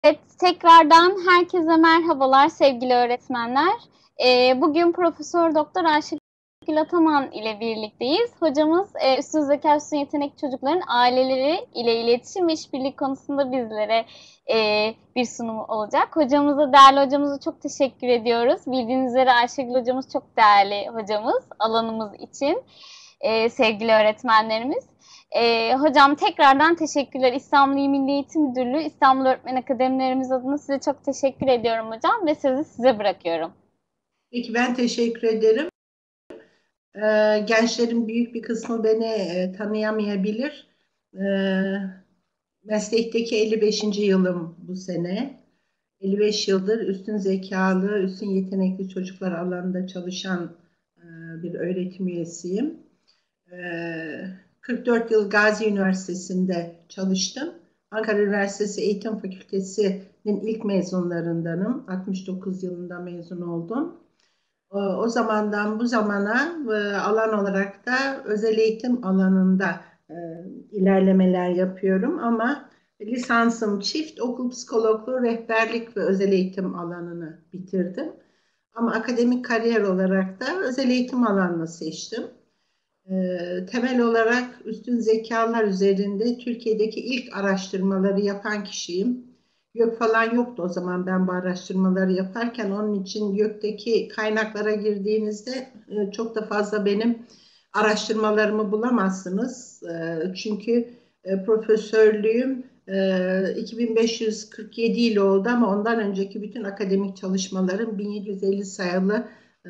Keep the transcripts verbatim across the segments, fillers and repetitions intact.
Evet, tekrardan herkese merhabalar sevgili öğretmenler. Ee, bugün Profesör Doktor Ayşegül Ataman ile birlikteyiz. Hocamız e, üstün zeka, üstün yetenek çocukların aileleri ile iletişim ve işbirliği konusunda bizlere e, bir sunumu olacak. Hocamıza, değerli hocamıza çok teşekkür ediyoruz. Bildiğiniz üzere Ayşegül hocamız çok değerli hocamız alanımız için, e, sevgili öğretmenlerimiz. Ee, hocam tekrardan teşekkürler. İstanbul İl Milli Eğitim Müdürlüğü, İstanbul Öğretmen Akademilerimiz adına size çok teşekkür ediyorum hocam ve sözü size bırakıyorum. Peki ben teşekkür ederim. Ee, gençlerin büyük bir kısmı beni e, tanıyamayabilir. Ee, meslekteki elli beşinci yılım bu sene. elli beş yıldır üstün zekalı, üstün yetenekli çocuklar alanında çalışan e, bir öğretim üyesiyim. Ee, kırk dört yıl Gazi Üniversitesi'nde çalıştım. Ankara Üniversitesi Eğitim Fakültesi'nin ilk mezunlarındanım. altmış dokuz yılında mezun oldum. O, o zamandan bu zamana e, alan olarak da özel eğitim alanında e, ilerlemeler yapıyorum ama lisansım çift, okul psikologluğu, rehberlik ve özel eğitim alanını bitirdim. Ama akademik kariyer olarak da özel eğitim alanını seçtim. E, temel olarak üstün zekalar üzerinde Türkiye'deki ilk araştırmaları yapan kişiyim. YÖK falan yoktu o zaman ben bu araştırmaları yaparken. Onun için YÖK'teki kaynaklara girdiğinizde e, çok da fazla benim araştırmalarımı bulamazsınız. E, çünkü e, profesörlüğüm e, iki bin beş yüz kırk yedi yıl oldu ama ondan önceki bütün akademik çalışmalarım bin yedi yüz elli sayılı e,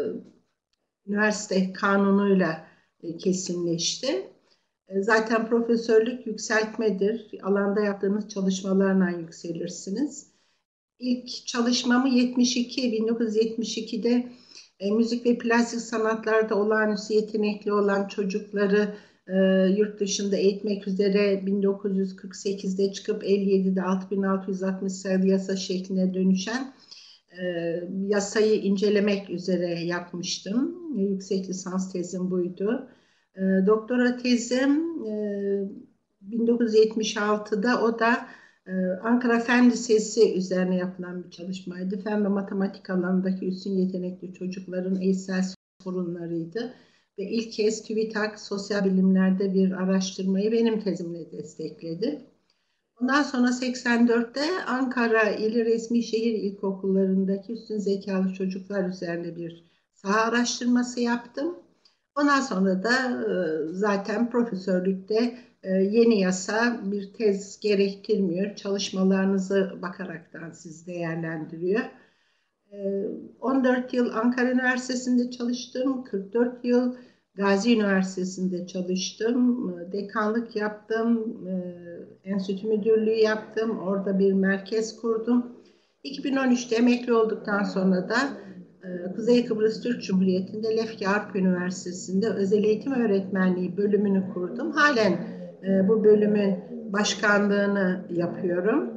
üniversite kanunuyla e, kesinleşti. E, zaten profesörlük yükseltmedir. Alanda yaptığınız çalışmalarla yükselirsiniz. İlk çalışmamı yetmiş iki, bin dokuz yüz yetmiş ikide e, müzik ve plastik sanatlarda olağanüstü yetenekli olan çocukları e, yurt dışında eğitmek üzere bin dokuz yüz kırk sekizde çıkıp elli yedide altı bin altı yüz altmış sayılı yasa şekline dönüşen e, yasayı incelemek üzere yapmıştım. E, yüksek lisans tezim buydu. E, doktora tezim e, bin dokuz yüz yetmiş altıda o da e, Ankara Fen Lisesi üzerine yapılan bir çalışmaydı. Fen ve matematik alanındaki üstün yetenekli çocukların eğitsel sorunlarıydı. Ve ilk kez TÜBİTAK sosyal bilimlerde bir araştırmayı benim tezimle destekledi. Ondan sonra seksen dörtte Ankara İl Resmi Şehir İlkokullarındaki üstün zekalı çocuklar üzerine bir saha araştırması yaptım. Ondan sonra da e, zaten profesörlükte e, yeni yasa bir tez gerektirmiyor. Çalışmalarınızı bakaraktan siz değerlendiriyor. E, on dört yıl Ankara Üniversitesi'nde çalıştım. kırk dört yıl Gazi Üniversitesi'nde çalıştım. Dekanlık yaptım. Enstitü müdürlüğü yaptım. Orada bir merkez kurdum. iki bin on üçte emekli olduktan sonra da Kuzey Kıbrıs Türk Cumhuriyeti'nde Lefke Arp Üniversitesi'nde özel eğitim öğretmenliği bölümünü kurdum. Halen bu bölümün başkanlığını yapıyorum.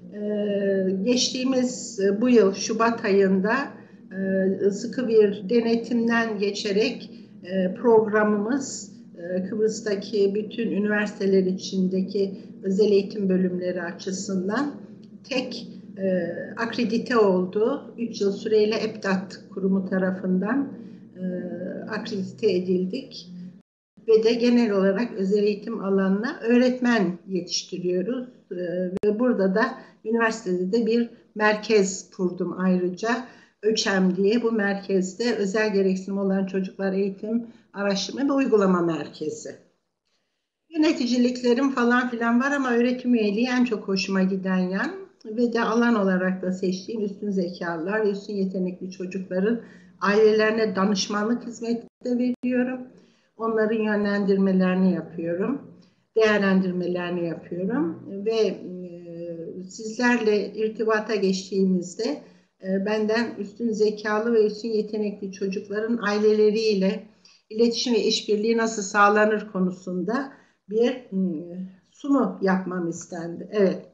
Geçtiğimiz bu yıl Şubat ayında sıkı bir denetimden geçerek programımız Kıbrıs'taki bütün üniversiteler içindeki özel eğitim bölümleri açısından tek e, akredite oldu. üç yıl süreyle EBDAT kurumu tarafından e, akredite edildik. Ve de genel olarak özel eğitim alanına öğretmen yetiştiriyoruz. E, ve burada da üniversitede de bir merkez kurdum ayrıca. ÖÇEM diye bu merkezde özel gereksinim olan çocuklar eğitim, araştırma ve uygulama merkezi. Yöneticiliklerim falan filan var ama öğretim üyeliği en çok hoşuma giden yan ve de alan olarak da seçtiğim üstün zekalılar ve üstün yetenekli çocukların ailelerine danışmanlık hizmeti de veriyorum. Onların yönlendirmelerini yapıyorum, değerlendirmelerini yapıyorum ve e, sizlerle irtibata geçtiğimizde e, benden üstün zekalı ve üstün yetenekli çocukların aileleriyle iletişim ve işbirliği nasıl sağlanır konusunda bir sunum yapmam istendi. Evet.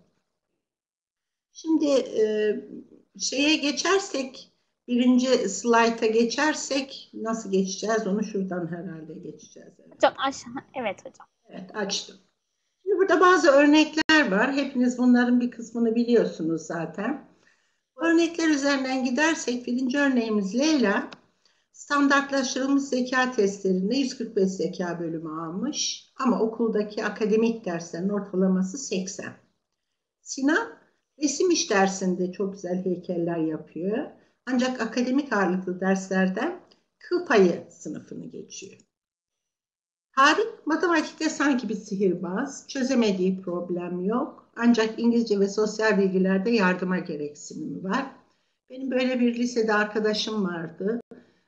Şimdi e, şeye geçersek, birinci slayta geçersek nasıl geçeceğiz? Onu şuradan herhalde geçeceğiz. Evet. Hocam aşağı, evet hocam. Evet, açtım. Şimdi burada bazı örnekler örnekler var. Hepiniz bunların bir kısmını biliyorsunuz zaten. Bu örnekler üzerinden gidersek birinci örneğimiz Leyla. Standartlaştırılmış zeka testlerinde yüz kırk beş zeka bölümü almış ama okuldaki akademik derslerin ortalaması seksen. Sinan resim iş dersinde çok güzel heykeller yapıyor. Ancak akademik ağırlıklı derslerden kıl payı sınıfını geçiyor. Tarık matematikte sanki bir sihirbaz, çözemediği problem yok. Ancak İngilizce ve sosyal bilgilerde yardıma gereksinimi var. Benim böyle bir lisede arkadaşım vardı.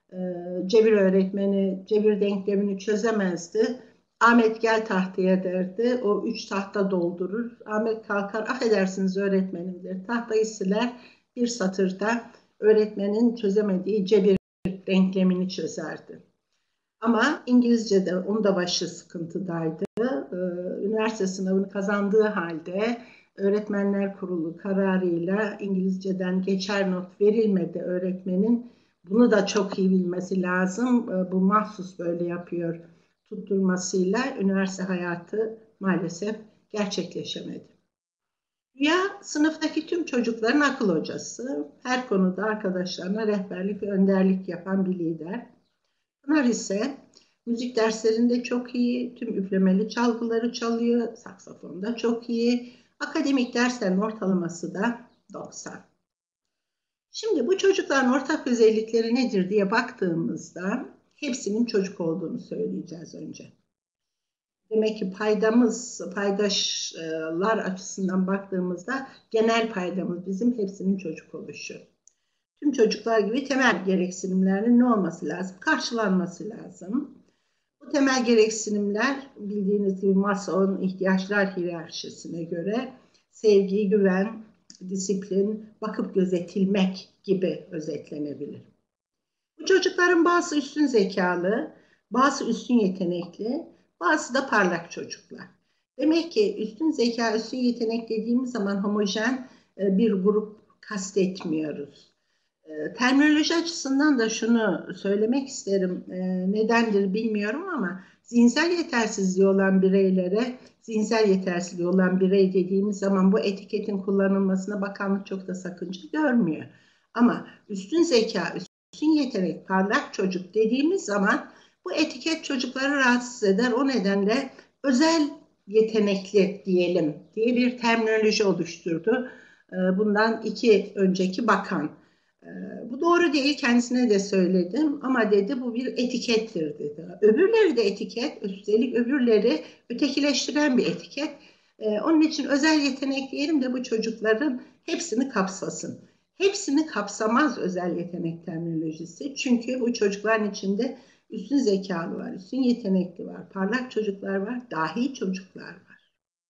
Cebir öğretmeni cebir denklemini çözemezdi. Ahmet gel tahtaya derdi. O üç tahta doldurur. Ahmet kalkar, affedersiniz öğretmenim der. Tahtayı siler, bir satırda öğretmenin çözemediği cebir denklemini çözerdi. Ama İngilizce'de onun da başı sıkıntıdaydı. Üniversite sınavını kazandığı halde Öğretmenler Kurulu kararıyla İngilizce'den geçer not verilmedi öğretmenin. Bunu da çok iyi bilmesi lazım. Bu mahsus böyle yapıyor tutturmasıyla üniversite hayatı maalesef gerçekleşemedi. Rüya sınıftaki tüm çocukların akıl hocası. Her konuda arkadaşlarına rehberlik ve önderlik yapan bir lider. Pınar ise müzik derslerinde çok iyi, tüm üflemeli çalgıları çalıyor, saksafonda çok iyi. Akademik derslerin ortalaması da doksan. Şimdi bu çocukların ortak özellikleri nedir diye baktığımızda hepsinin çocuk olduğunu söyleyeceğiz önce. Demek ki paydamız, paydaşlar açısından baktığımızda genel paydamız bizim hepsinin çocuk oluşu. Tüm çocuklar gibi temel gereksinimlerinin ne olması lazım? Karşılanması lazım. Bu temel gereksinimler bildiğiniz gibi Maslow'un ihtiyaçlar hiyerarşisine göre sevgi, güven, disiplin, bakıp gözetilmek gibi özetlenebilir. Bu çocukların bazı üstün zekalı, bazı üstün yetenekli, bazı da parlak çocuklar. Demek ki üstün zeka, üstün yetenek dediğimiz zaman homojen bir grup kastetmiyoruz. Terminoloji açısından da şunu söylemek isterim, nedendir bilmiyorum ama zihinsel yetersizliği olan bireylere, zihinsel yetersizliği olan birey dediğimiz zaman bu etiketin kullanılmasına bakanlık çok da sakınca görmüyor. Ama üstün zeka, üstün yetenek, parlak çocuk dediğimiz zaman bu etiket çocukları rahatsız eder. O nedenle özel yetenekli diyelim diye bir terminoloji oluşturdu. Bundan iki önceki bakan. Bu doğru değil, kendisine de söyledim ama dedi bu bir etikettir dedi. Öbürleri de etiket, üstelik öbürleri ötekileştiren bir etiket. Onun için özel yetenek diyelim de bu çocukların hepsini kapsasın. Hepsini kapsamaz özel yetenek terminolojisi. Çünkü bu çocukların içinde üstün zekalı var, üstün yetenekli var, parlak çocuklar var, dahi çocuklar var.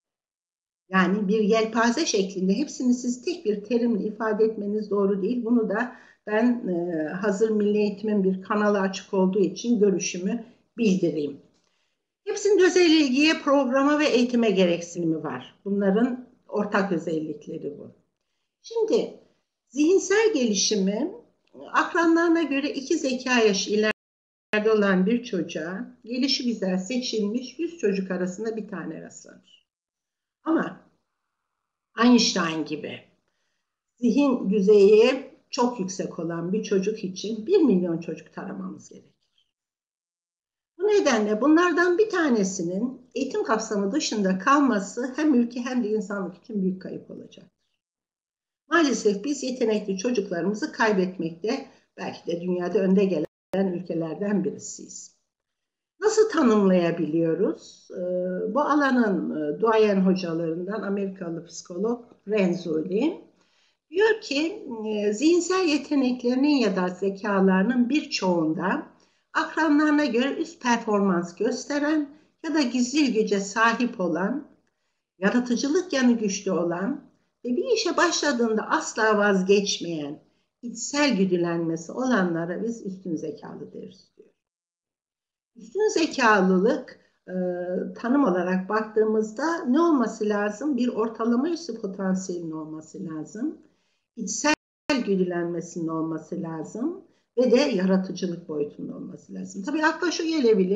Yani bir yelpaze şeklinde hepsini siz tek bir terimle ifade etmeniz doğru değil. Bunu da ben e, hazır Milli Eğitim'in bir kanalı açık olduğu için görüşümü bildireyim. Hepsinin özel ilgiye, programa ve eğitime gereksinimi var. Bunların ortak özellikleri bu. Şimdi zihinsel gelişimi akranlarına göre iki zeka yaşı ileride olan bir çocuğa gelişigüzel seçilmiş yüz çocuk arasında bir tane rastlanır. Ama Einstein gibi zihin düzeyi çok yüksek olan bir çocuk için bir milyon çocuk taramamız gerekir. Bu nedenle bunlardan bir tanesinin eğitim kapsamı dışında kalması hem ülke hem de insanlık için büyük kayıp olacaktır. Maalesef biz yetenekli çocuklarımızı kaybetmekte belki de dünyada önde gelen ülkelerden birisiyiz. Nasıl tanımlayabiliyoruz? Bu alanın duayen hocalarından Amerikalı psikolog Renzulli diyor ki zihinsel yeteneklerinin ya da zekalarının birçoğunda akranlarına göre üst performans gösteren ya da gizli güce sahip olan, yaratıcılık yanı güçlü olan ve bir işe başladığında asla vazgeçmeyen, içsel güdülenmesi olanlara biz üstün zekalı deriz diyor. Üstün zekalılık e, tanım olarak baktığımızda ne olması lazım? Bir ortalama üstü potansiyelin olması lazım. İçsel güdülenmesinin olması lazım. Ve de yaratıcılık boyutunun olması lazım. Tabii akla şu gelebilir.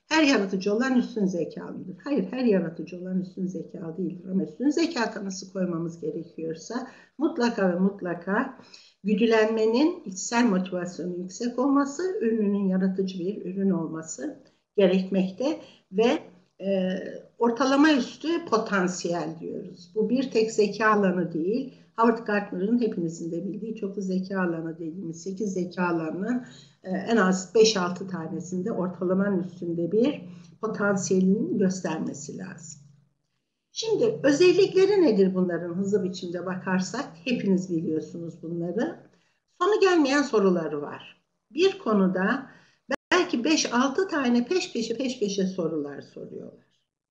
Her yaratıcı olan üstün zekalıdır. Hayır, her yaratıcı olan üstün zekalı değildir. Ama üstün zeka tanısı koymamız gerekiyorsa mutlaka ve mutlaka güdülenmenin içsel motivasyonu yüksek olması, ürünün yaratıcı bir ürün olması gerekmekte ve e, ortalama üstü potansiyel diyoruz. Bu bir tek zeka alanı değil. Howard Gardner'ın hepinizin de bildiği çoklu zeka alanı dediğimiz sekiz zeka alanının e, en az beş altı tanesinde ortalamanın üstünde bir potansiyelinin göstermesi lazım. Şimdi özellikleri nedir bunların hızlı biçimde bakarsak? Hepiniz biliyorsunuz bunları. Sonu gelmeyen soruları var. Bir konuda belki beş altı tane peş peşe peş peşe sorular soruyorlar.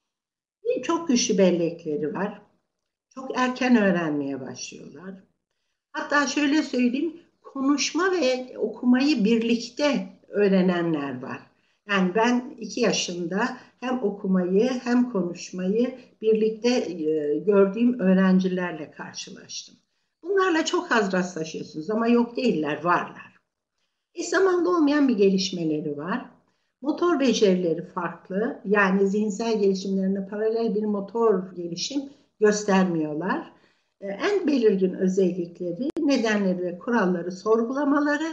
Çok güçlü bellekleri var. Çok erken öğrenmeye başlıyorlar. Hatta şöyle söyleyeyim, konuşma ve okumayı birlikte öğrenenler var. Yani ben iki yaşında hem okumayı hem konuşmayı birlikte e, gördüğüm öğrencilerle karşılaştım. Bunlarla çok az rastlaşıyorsunuz ama yok değiller, varlar. Eş zamanlı olmayan bir gelişmeleri var. Motor becerileri farklı, yani zihinsel gelişimlerine paralel bir motor gelişim göstermiyorlar. En belirgin özellikleri, nedenleri ve kuralları sorgulamaları,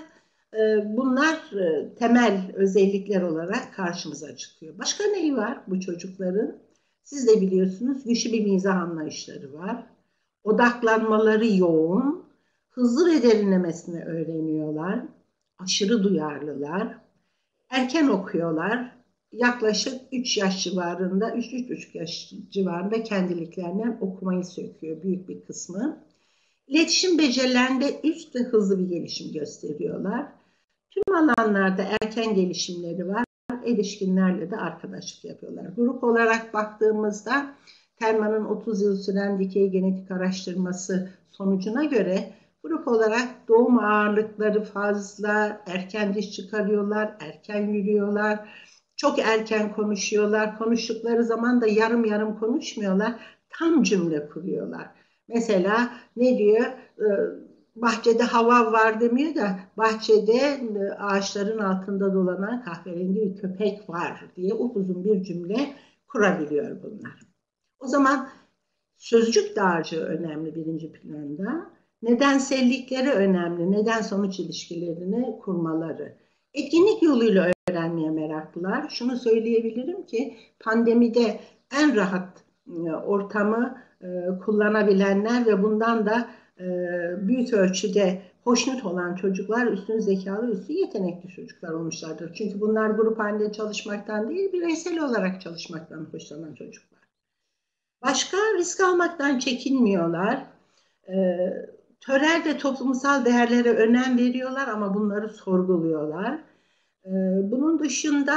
bunlar temel özellikler olarak karşımıza çıkıyor. Başka neyi var bu çocukların? Siz de biliyorsunuz, güçlü bir mizah anlayışları var. Odaklanmaları yoğun, hızlı ve derinlemesine öğreniyorlar, aşırı duyarlılar, erken okuyorlar. Yaklaşık üç yaş civarında, üç üç buçuk yaş civarında kendiliklerinden okumayı söküyor büyük bir kısmı. İletişim becerilerinde üst ve hızlı bir gelişim gösteriyorlar. Tüm alanlarda erken gelişimleri var. Erişkinlerle de arkadaşlık yapıyorlar. Grup olarak baktığımızda Terman'ın otuz yıl süren dikey genetik araştırması sonucuna göre grup olarak doğum ağırlıkları fazla, erken diş çıkarıyorlar, erken yürüyorlar, çok erken konuşuyorlar. Konuştukları zaman da yarım yarım konuşmuyorlar, tam cümle kuruyorlar. Mesela ne diyor? Bahçede hava var demiyor da bahçede ağaçların altında dolanan kahverengi bir köpek var diye upuzun bir cümle kurabiliyor bunlar. O zaman sözcük dağarcığı önemli birinci planda. Nedensellikleri önemli. Neden sonuç ilişkilerini kurmaları. Etkinlik yoluyla öğrenmeye meraklılar. Şunu söyleyebilirim ki pandemide en rahat ortamı kullanabilenler ve bundan da büyük ölçüde hoşnut olan çocuklar üstün zekalı, üstün yetenekli çocuklar olmuşlardır. Çünkü bunlar grup halinde çalışmaktan değil, bireysel olarak çalışmaktan hoşlanan çocuklar. Başka, risk almaktan çekinmiyorlar. E, törel ve toplumsal değerlere önem veriyorlar ama bunları sorguluyorlar. E, bunun dışında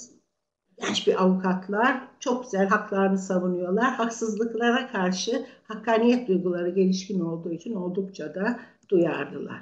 genç bir avukatlar çok güzel haklarını savunuyorlar. Haksızlıklara karşı hakkaniyet duyguları gelişkin olduğu için oldukça da duyarlılar.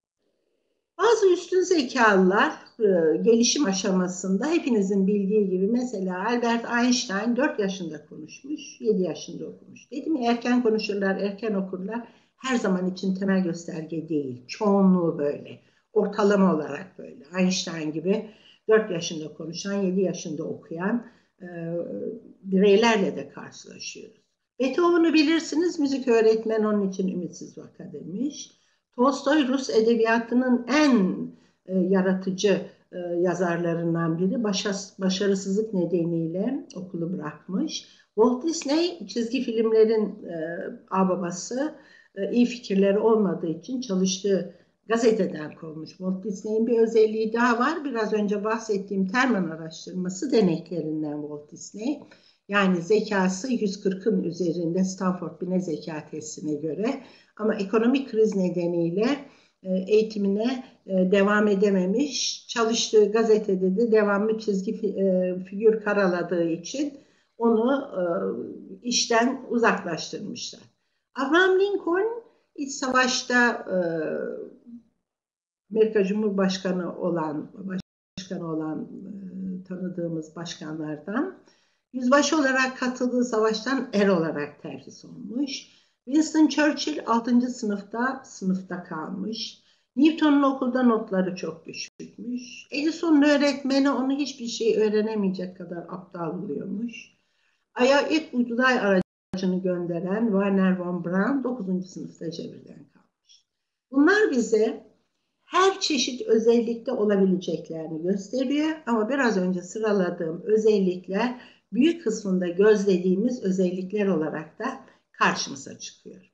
Bazı üstün zekalılar e, gelişim aşamasında hepinizin bildiği gibi mesela Albert Einstein dört yaşında konuşmuş, yedi yaşında okumuş. Dedim ya, erken konuşurlar, erken okurlar. Her zaman için temel gösterge değil. Çoğunluğu böyle. Ortalama olarak böyle. Einstein gibi dört yaşında konuşan, yedi yaşında okuyan e, bireylerle de karşılaşıyoruz. Beethoven'u bilirsiniz, müzik öğretmeni onun için ümitsiz vaka demiş. Tolstoy Rus edebiyatının en e, yaratıcı e, yazarlarından biri. Başas, başarısızlık nedeniyle okulu bırakmış. Walt Disney çizgi filmlerin e, ağababası, e, iyi fikirleri olmadığı için çalıştığı gazeteden kovmuş. Walt Disney'in bir özelliği daha var. Biraz önce bahsettiğim Terman araştırması deneklerinden Walt Disney. Yani zekası yüz kırkın üzerinde Stanford Bine Zeka Testi'ne göre. Ama ekonomik kriz nedeniyle eğitimine devam edememiş. Çalıştığı gazetede de devamlı çizgi figür karaladığı için onu işten uzaklaştırmışlar. Abraham Lincoln iç savaşta Amerika Cumhurbaşkanı olan başkanı olan tanıdığımız başkanlardan. Yüzbaşı olarak katıldığı savaştan er olarak terhis olmuş. Winston Churchill altıncı sınıfta sınıfta kalmış. Newton'un okulda notları çok düşükmüş. Edison'un öğretmeni onu hiçbir şey öğrenemeyecek kadar aptal buluyormuş. Ay'a ilk uzay aracını gönderen Wernher von Braun dokuzuncu sınıfta cebirden kalmış. Bunlar bize her çeşit özellikte olabileceklerini gösteriyor ama biraz önce sıraladığım özellikler büyük kısmında gözlediğimiz özellikler olarak da karşımıza çıkıyor.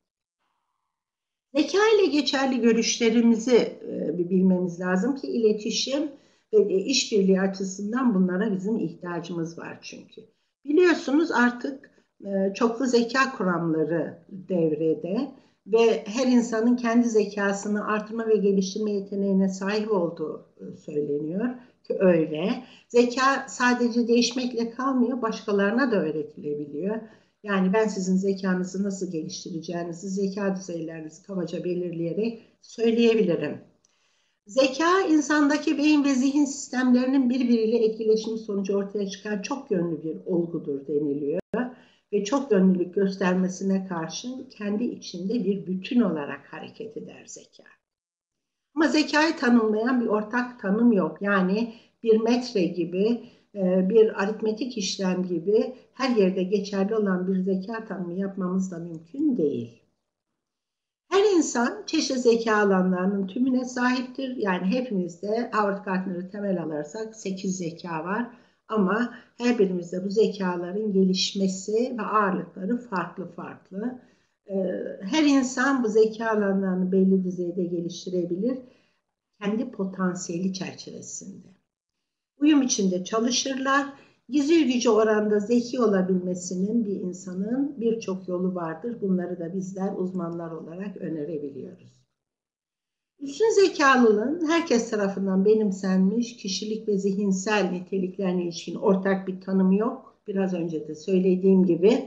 Zeka ile geçerli görüşlerimizi bir bilmemiz lazım ki iletişim ve işbirliği açısından bunlara bizim ihtiyacımız var çünkü. Biliyorsunuz artık çoklu zeka kuramları devrede ve her insanın kendi zekasını artırma ve geliştirme yeteneğine sahip olduğu söyleniyor ki öyle. Zeka sadece değişmekle kalmıyor, başkalarına da öğretilebiliyor. Yani ben sizin zekanızı nasıl geliştireceğinizi, zeka düzeylerinizi kabaca belirleyerek söyleyebilirim. Zeka, insandaki beyin ve zihin sistemlerinin birbiriyle etkileşimi sonucu ortaya çıkan çok yönlü bir olgudur deniliyor. Ve çok yönlülük göstermesine karşın kendi içinde bir bütün olarak hareket eder zeka. Ama zekayı tanımlayan bir ortak tanım yok. Yani bir metre gibi, bir aritmetik işlem gibi her yerde geçerli olan bir zeka tanımı yapmamız da mümkün değil. Her insan çeşitli zeka alanlarının tümüne sahiptir. Yani hepimizde Howard Gardner'ı temel alırsak sekiz zeka var. Ama her birimizde bu zekaların gelişmesi ve ağırlıkları farklı farklı. Her insan bu zeka alanlarını belli düzeyde geliştirebilir. Kendi potansiyeli çerçevesinde. Uyum içinde çalışırlar. Gizli gücü oranda zeki olabilmesinin bir insanın birçok yolu vardır. Bunları da bizler uzmanlar olarak önerebiliyoruz. Üstün zekalılığın herkes tarafından benimsenmiş kişilik ve zihinsel niteliklerine ilişkin ortak bir tanımı yok. Biraz önce de söylediğim gibi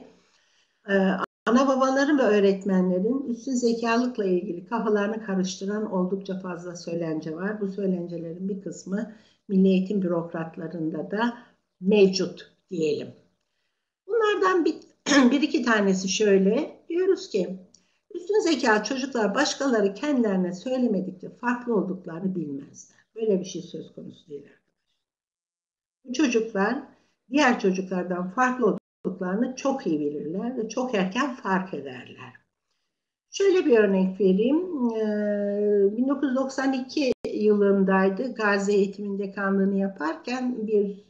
ana babaların ve öğretmenlerin üstün zekalıkla ilgili kafalarını karıştıran oldukça fazla söylence var. Bu söylencelerin bir kısmı milli eğitim bürokratlarında da mevcut diyelim. Bunlardan bir, bir iki tanesi şöyle. Diyoruz ki üstün zeka çocuklar başkaları kendilerine söylemedikçe farklı olduklarını bilmezler. Böyle bir şey söz konusu değil arkadaşlar. Bu çocuklar diğer çocuklardan farklı olduklarını çok iyi bilirler ve çok erken fark ederler. Şöyle bir örnek vereyim. bin dokuz yüz doksan iki yılındaydı. Gazi Eğitim'in dekanlığını yaparken bir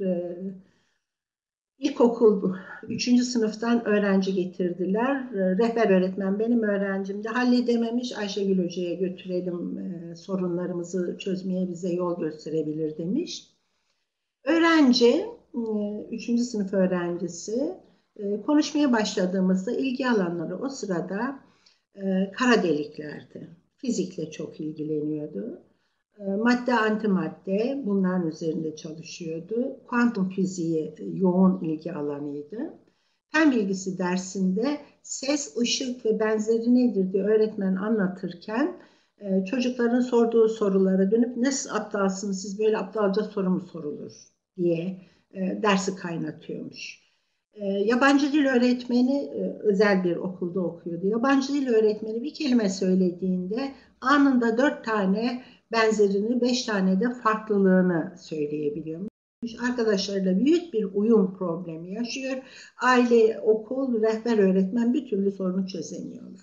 İlkokul üçüncü sınıftan öğrenci getirdiler. Rehber öğretmen benim öğrencim de halledememiş, Ayşegül Hoca'ya götürelim, sorunlarımızı çözmeye bize yol gösterebilir demiş. Öğrenci, üçüncü sınıf öğrencisi, konuşmaya başladığımızda ilgi alanları o sırada kara deliklerdi. Fizikle çok ilgileniyordu. Madde, antimadde bunların üzerinde çalışıyordu. Kuantum fiziği yoğun ilgi alanıydı. Fen bilgisi dersinde ses, ışık ve benzeri nedir diye öğretmen anlatırken çocukların sorduğu sorulara dönüp nasıl aptalsınız siz böyle aptalca soru mu sorulur diye dersi kaynatıyormuş. Yabancı dil öğretmeni özel bir okulda okuyordu. Yabancı dil öğretmeni bir kelime söylediğinde anında dört tane benzerini, beş tane de farklılığını söyleyebiliyormuş. Arkadaşlarıyla büyük bir uyum problemi yaşıyor. Aile, okul, rehber öğretmen bir türlü sorunu çözemiyorlar.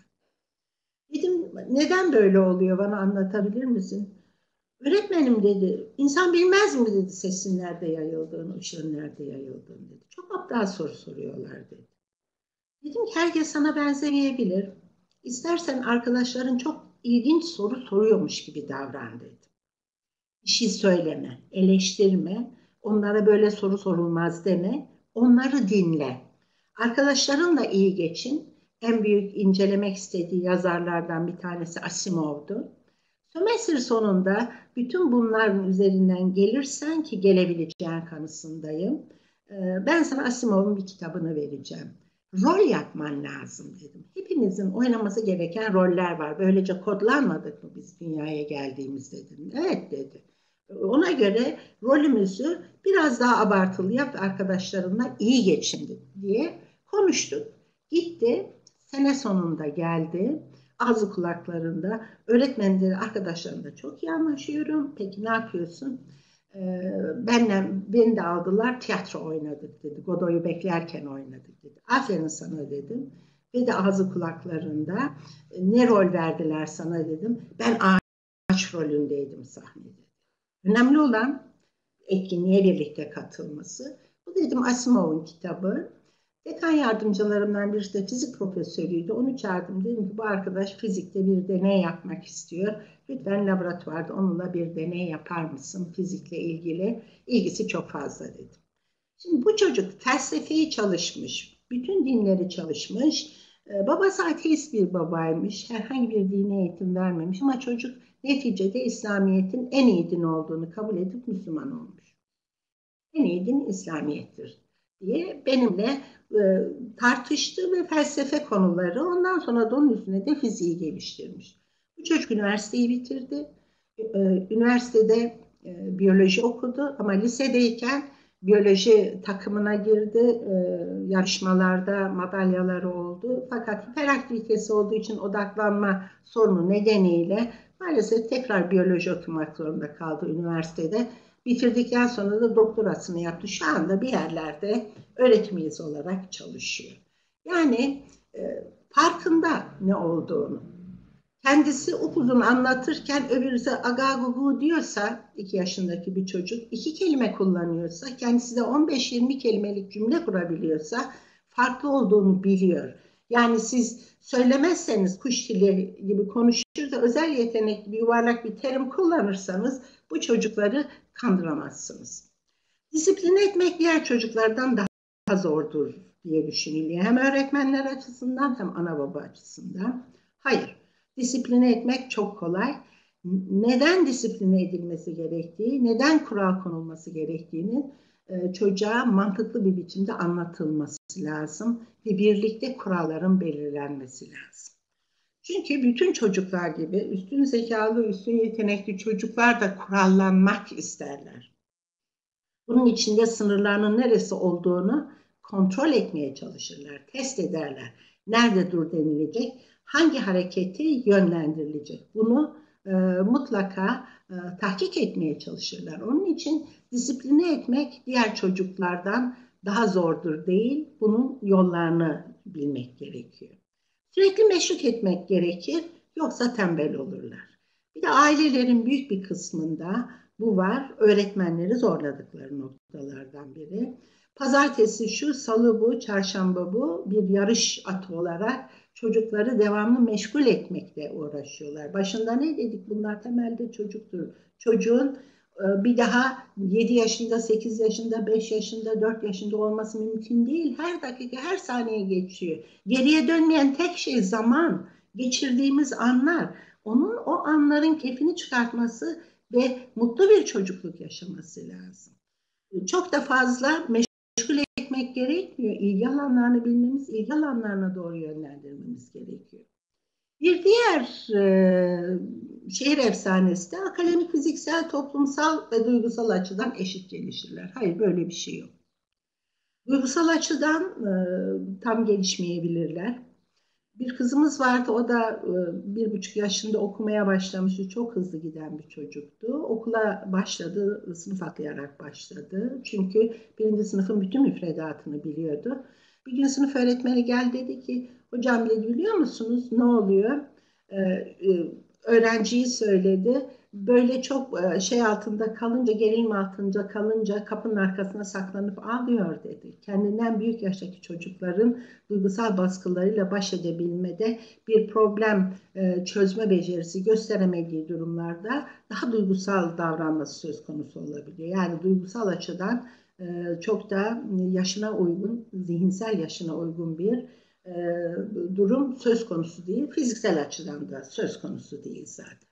Dedim neden böyle oluyor bana anlatabilir misin? Öğretmenim dedi, insan bilmez mi dedi sesin nerede yayıldığını, ışığın nerede yayıldığını dedi. Çok aptal soru soruyorlar dedi. Dedim ki herkes sana benzemeyebilir. İstersen arkadaşların çok ilginç soru soruyormuş gibi davran dedi. Bir şey söyleme, eleştirme, onlara böyle soru sorulmaz deme, onları dinle. Arkadaşlarınla iyi geçin. En büyük incelemek istediği yazarlardan bir tanesi Asimov'du. Sömestr sonunda bütün bunların üzerinden gelirsen ki gelebileceğin kanısındayım. Ben sana Asimov'un bir kitabını vereceğim. Rol yapman lazım dedim. Hepimizin oynaması gereken roller var. Böylece kodlanmadık mı biz dünyaya geldiğimiz dedim. Evet dedi. Ona göre rolümüzü biraz daha abartılı yap arkadaşlarınla iyi geçin diye konuştuk. Gitti. Sene sonunda geldi. ağzı kulaklarında. Öğretmenleri, arkadaşlarımla çok iyi anlaşıyorum. Peki ne yapıyorsun? Ee, benle, beni de aldılar, tiyatro oynadık dedi. Godoy'u beklerken oynadık dedi. Aferin sana dedim. Ve de ağzı kulaklarında. Ne rol verdiler sana dedim. Ben ağaç rolündeydim sahnede. Önemli olan etkinliğe birlikte katılması. Bu dedim Asimov'un kitabı. Dekan yardımcılarımdan birisi de fizik profesörüydü. Onu çağırdım. Dedim ki bu arkadaş fizikte bir deney yapmak istiyor. Lütfen laboratuvarda onunla bir deney yapar mısın fizikle ilgili? İlgisi çok fazla dedim. Şimdi bu çocuk felsefeyi çalışmış, bütün dinleri çalışmış. Ee, babası ateist bir babaymış, herhangi bir dini eğitim vermemiş ama çocuk neticede İslamiyet'in en iyi din olduğunu kabul edip Müslüman olmuş. En iyi din İslamiyet'tir diye benimle e, tartıştı ve felsefe konuları, ondan sonra da onun üstüne de fiziği geliştirmiş. Bu çocuk üniversiteyi bitirdi. E, üniversitede e, biyoloji okudu ama lisedeyken biyoloji takımına girdi. E, yarışmalarda madalyaları oldu. Fakat hiperaktivitesi olduğu için odaklanma sorunu nedeniyle maalesef tekrar biyoloji okumak zorunda kaldı üniversitede. Bitirdikten sonra da doktorasını yaptı. Şu anda bir yerlerde öğretim üyesi olarak çalışıyor. Yani e, farkında ne olduğunu. Kendisi upuzun anlatırken öbürüse agagugu diyorsa, iki yaşındaki bir çocuk iki kelime kullanıyorsa, kendisi de on beş yirmi kelimelik cümle kurabiliyorsa farklı olduğunu biliyor. Yani siz söylemezseniz kuş dili gibi konuşur da özel yetenekli bir yuvarlak bir terim kullanırsanız bu çocukları kandıramazsınız. Disipline etmek diğer çocuklardan daha zordur diye düşünülüyor. Hem öğretmenler açısından hem ana baba açısından. Hayır, disipline etmek çok kolay. Neden disipline edilmesi gerektiği, neden kural konulması gerektiğini çocuğa mantıklı bir biçimde anlatılması lazım ve birlikte kuralların belirlenmesi lazım. Çünkü bütün çocuklar gibi üstün zekalı, üstün yetenekli çocuklar da kurallanmak isterler. Bunun içinde sınırlarının neresi olduğunu kontrol etmeye çalışırlar, test ederler. Nerede dur denilecek, hangi hareketi yönlendirilecek. Bunu e, mutlaka e, tahkik etmeye çalışırlar. Onun için disipline etmek diğer çocuklardan daha zordur değil, bunun yollarını bilmek gerekiyor. Sürekli meşrut etmek gerekir, yoksa tembel olurlar. Bir de ailelerin büyük bir kısmında bu var, öğretmenleri zorladıkları noktalardan biri. Pazartesi şu, salı bu, çarşamba bu, bir yarış atı olarak çocukları devamlı meşgul etmekle uğraşıyorlar. Başında ne dedik? Bunlar temelde çocuktur. Çocuğun bir daha yedi yaşında, sekiz yaşında, beş yaşında, dört yaşında olması mümkün değil. Her dakika, her saniye geçiyor. Geriye dönmeyen tek şey zaman, geçirdiğimiz anlar. Onun o anların keyfini çıkartması ve mutlu bir çocukluk yaşaması lazım. Çok da fazla meşgul etmek gerekmiyor. İlgi alanlarını bilmemiz, ilgi alanlarına doğru yönlendirmemiz gerekiyor. Bir diğer e, şehir efsanesi de akademik, fiziksel, toplumsal ve duygusal açıdan eşit gelişirler. Hayır, böyle bir şey yok. Duygusal açıdan e, tam gelişmeyebilirler. Bir kızımız vardı, o da e, bir buçuk yaşında okumaya başlamıştı. Çok hızlı giden bir çocuktu. Okula başladı, sınıf atlayarak başladı. Çünkü birinci sınıfın bütün müfredatını biliyordu. Bir gün sınıf öğretmeni geldi, dedi ki, hocam dedi, biliyor musunuz ne oluyor? Ee, e, öğrenciyi söyledi. Böyle çok e, şey altında kalınca, gerilim altında kalınca kapının arkasına saklanıp ağlıyor dedi. Kendinden büyük yaştaki çocukların duygusal baskılarıyla baş edebilmede bir problem e, çözme becerisi gösteremediği durumlarda daha duygusal davranması söz konusu olabiliyor. Yani duygusal açıdan çok da yaşına uygun, zihinsel yaşına uygun bir e, durum söz konusu değil. Fiziksel açıdan da söz konusu değil zaten.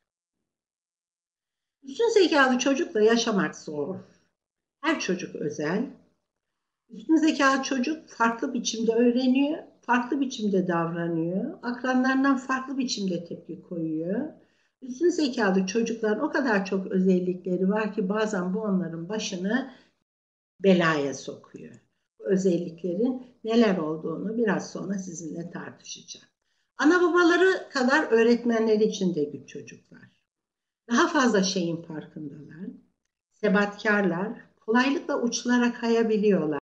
Üstün zekalı çocukla yaşamak zor. Her çocuk özel. Üstün zekalı çocuk farklı biçimde öğreniyor, farklı biçimde davranıyor, akranlarından farklı biçimde tepki koyuyor. Üstün zekalı çocukların o kadar çok özellikleri var ki bazen bu onların başını belaya sokuyor. Bu özelliklerin neler olduğunu biraz sonra sizinle tartışacağım. Ana babaları kadar öğretmenler için de güç çocuklar. Daha fazla şeyin farkındalar, sebatkarlar, kolaylıkla uçlara kayabiliyorlar.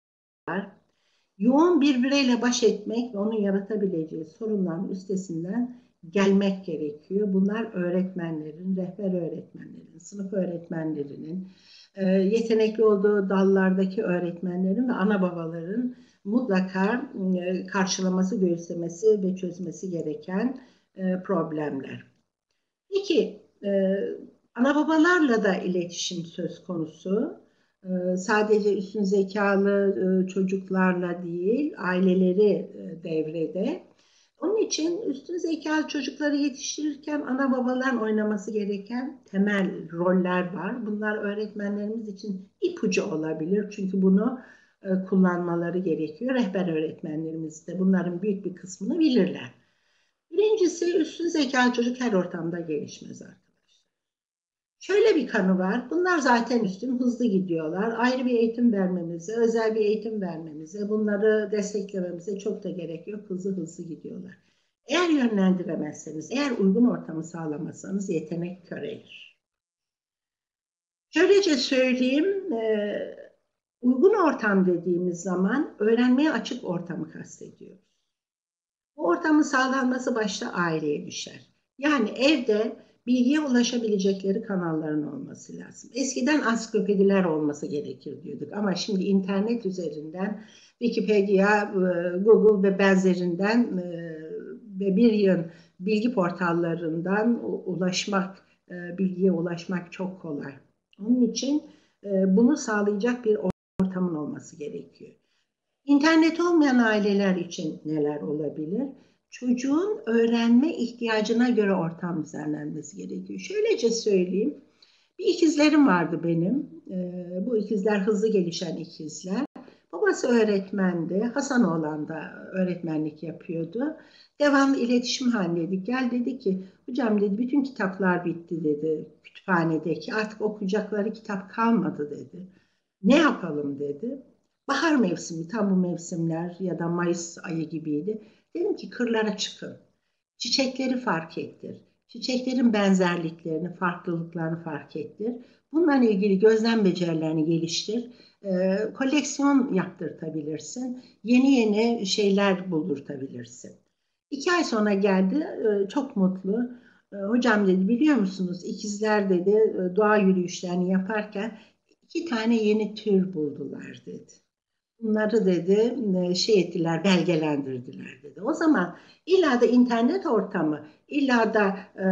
Yoğun bir bireyle baş etmek ve onun yaratabileceği sorunların üstesinden gelmek gerekiyor. Bunlar öğretmenlerin, rehber öğretmenlerin, sınıf öğretmenlerinin, e, yetenekli olduğu dallardaki öğretmenlerin ve ana babaların mutlaka e, karşılaması, göğüslemesi ve çözmesi gereken e, problemler. Peki, e, ana babalarla da iletişim söz konusu. E, sadece üstün zekalı e, çocuklarla değil, aileleri e, devrede. Onun için üstün zekalı çocukları yetiştirirken ana babaların oynaması gereken temel roller var. Bunlar öğretmenlerimiz için ipucu olabilir. Çünkü bunu e, kullanmaları gerekiyor. Rehber öğretmenlerimiz de bunların büyük bir kısmını bilirler. Birincisi, üstün zekalı çocuk her ortamda gelişmez arkadaşlar. Şöyle bir kanı var. Bunlar zaten üstün, hızlı gidiyorlar. Ayrı bir eğitim vermemize, özel bir eğitim vermemize, bunları desteklememize çok da gerek yok. Hızlı hızlı gidiyorlar. Eğer yönlendiremezseniz, eğer uygun ortamı sağlamazsanız yetenek körelir. Şöylece söyleyeyim, e, uygun ortam dediğimiz zaman öğrenmeye açık ortamı kastediyoruz. Bu ortamın sağlanması başta aileye düşer. Yani evde bilgiye ulaşabilecekleri kanalların olması lazım. Eskiden ansiklopediler olması gerekir diyorduk ama şimdi internet üzerinden Wikipedia, Google ve benzerinden ve bir yığın bilgi portallarından ulaşmak, bilgiye ulaşmak çok kolay. Onun için bunu sağlayacak bir ortamın olması gerekiyor. İnternet olmayan aileler için neler olabilir? Çocuğun öğrenme ihtiyacına göre ortam düzenlenmesi gerekiyor. Şöylece söyleyeyim. Bir ikizlerim vardı benim. Ee, bu ikizler hızlı gelişen ikizler. Babası öğretmendi. Hasanoğlan da öğretmenlik yapıyordu. Devamlı iletişim halindeydik. Gel dedi ki, hocam dedi, bütün kitaplar bitti dedi kütüphanedeki. Artık okuyacakları kitap kalmadı dedi. Ne yapalım dedi. Bahar mevsimi, tam bu mevsimler ya da Mayıs ayı gibiydi. Dedim ki kırlara çıkın. Çiçekleri fark ettir. Çiçeklerin benzerliklerini, farklılıklarını fark ettir. Bununla ilgili gözlem becerilerini geliştir. E, koleksiyon yaptırtabilirsin. Yeni yeni şeyler buldurtabilirsin. İki ay sonra geldi, e, çok mutlu. E, hocam dedi, biliyor musunuz ikizler dedi e, doğa yürüyüşlerini yaparken iki tane yeni tür buldular dedi. Bunları dedi şey ettiler, belgelendirdiler dedi. O zaman illa da internet ortamı, illa da e,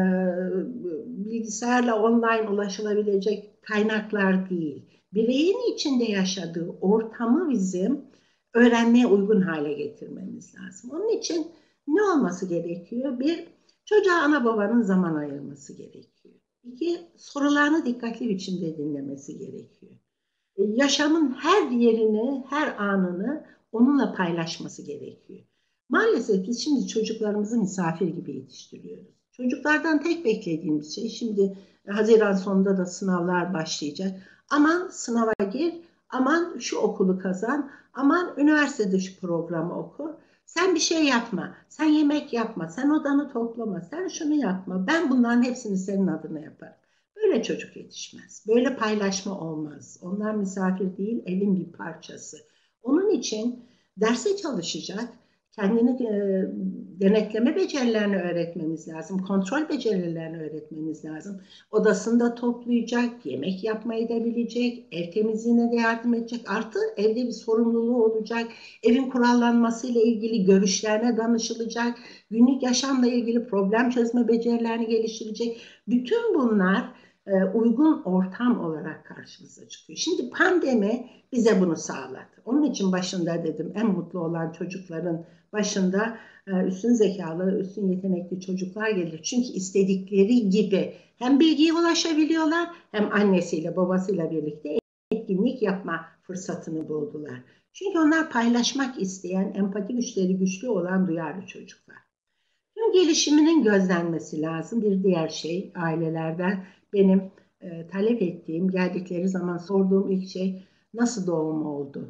bilgisayarla online ulaşılabilecek kaynaklar değil. Bireyin içinde yaşadığı ortamı bizim öğrenmeye uygun hale getirmemiz lazım. Onun için ne olması gerekiyor? Bir, çocuğa ana babanın zaman ayırması gerekiyor. İki, sorularını dikkatli biçimde dinlemesi gerekiyor. Yaşamın her yerini, her anını onunla paylaşması gerekiyor. Maalesef biz şimdi çocuklarımızı misafir gibi yetiştiriyoruz. Çocuklardan tek beklediğimiz şey, şimdi Haziran sonunda da sınavlar başlayacak. Aman sınava gir, aman şu okulu kazan, aman üniversitede şu programı oku. Sen bir şey yapma, sen yemek yapma, sen odanı toplama, sen şunu yapma. Ben bunların hepsini senin adına yaparım. Böyle çocuk yetişmez. Böyle paylaşma olmaz. Onlar misafir değil, evin bir parçası. Onun için derse çalışacak, kendini e, denetleme becerilerini öğretmemiz lazım, kontrol becerilerini öğretmemiz lazım. Odasında toplayacak, yemek yapmayı da bilecek, ev temizliğine de yardım edecek. Artı evde bir sorumluluğu olacak, evin kurallanmasıyla ilgili görüşlerine danışılacak, günlük yaşamla ilgili problem çözme becerilerini geliştirecek. Bütün bunlar uygun ortam olarak karşımıza çıkıyor. Şimdi pandemi bize bunu sağladı. Onun için başında dedim, en mutlu olan çocukların başında üstün zekalı, üstün yetenekli çocuklar gelir. Çünkü istedikleri gibi hem bilgiye ulaşabiliyorlar, hem annesiyle babasıyla birlikte etkinlik yapma fırsatını buldular. Çünkü onlar paylaşmak isteyen, empati güçleri güçlü olan duyarlı çocuklar. Tüm gelişiminin gözlenmesi lazım. Bir diğer şey, ailelerden benim e, talep ettiğim, geldikleri zaman sorduğum ilk şey, nasıl doğum oldu?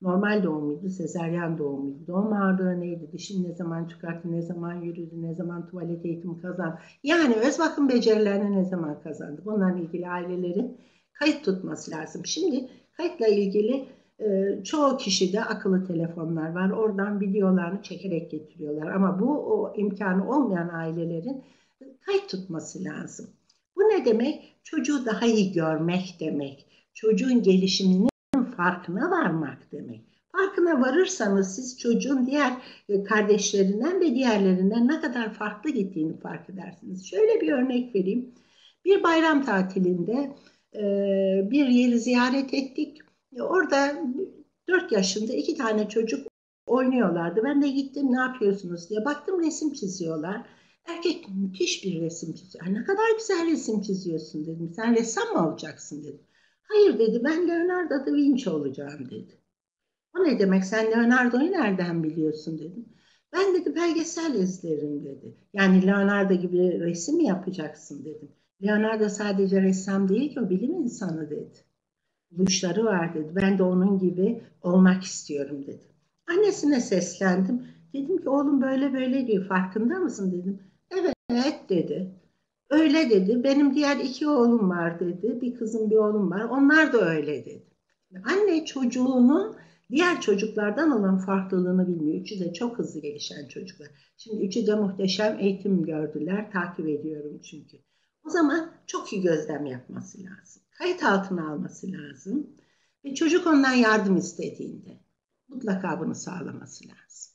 Normal doğum muydu, sezaryen doğum muydu? Doğum ağırlığı neydi? Dişini ne zaman çıkarttı, ne zaman yürüdü, ne zaman tuvalet eğitimi kazandı? Yani öz bakım becerilerini ne zaman kazandı? Bunlarla ilgili ailelerin kayıt tutması lazım. Şimdi kayıtla ilgili e, çoğu kişide akıllı telefonlar var. Oradan videolarını çekerek getiriyorlar. Ama bu o imkanı olmayan ailelerin kayıt tutması lazım. Bu ne demek? Çocuğu daha iyi görmek demek. Çocuğun gelişiminin farkına varmak demek. Farkına varırsanız siz çocuğun diğer kardeşlerinden ve diğerlerinden ne kadar farklı gittiğini fark edersiniz. Şöyle bir örnek vereyim. Bir bayram tatilinde bir yeri ziyaret ettik. Orada dört yaşında iki tane çocuk oynuyorlardı. Ben de gittim, ne yapıyorsunuz diye. Baktım resim çiziyorlar. Erkek müthiş bir resim çiziyor. Ne kadar güzel resim çiziyorsun dedim. Sen ressam mı olacaksın dedim. Hayır dedi, ben Leonardo da Vinci olacağım dedi. O ne demek, sen Leonardo'yu nereden biliyorsun dedim. Ben dedi belgesel izlerim dedi. Yani Leonardo gibi resim mi yapacaksın dedim. Leonardo sadece ressam değil ki, o bilim insanı dedi. Buluşları var dedi. Ben de onun gibi olmak istiyorum dedi. Annesine seslendim. Dedim ki oğlum böyle böyle diyor, farkında mısın dedim. Evet dedi. Öyle dedi. Benim diğer iki oğlum var dedi. Bir kızım bir oğlum var. Onlar da öyle dedi. Anne çocuğunun diğer çocuklardan olan farklılığını bilmiyor. Üçü de çok hızlı gelişen çocuklar. Şimdi üçü de muhteşem eğitim gördüler. Takip ediyorum çünkü. O zaman çok iyi gözlem yapması lazım. Kayıt altına alması lazım. Ve çocuk ondan yardım istediğinde mutlaka bunu sağlaması lazım.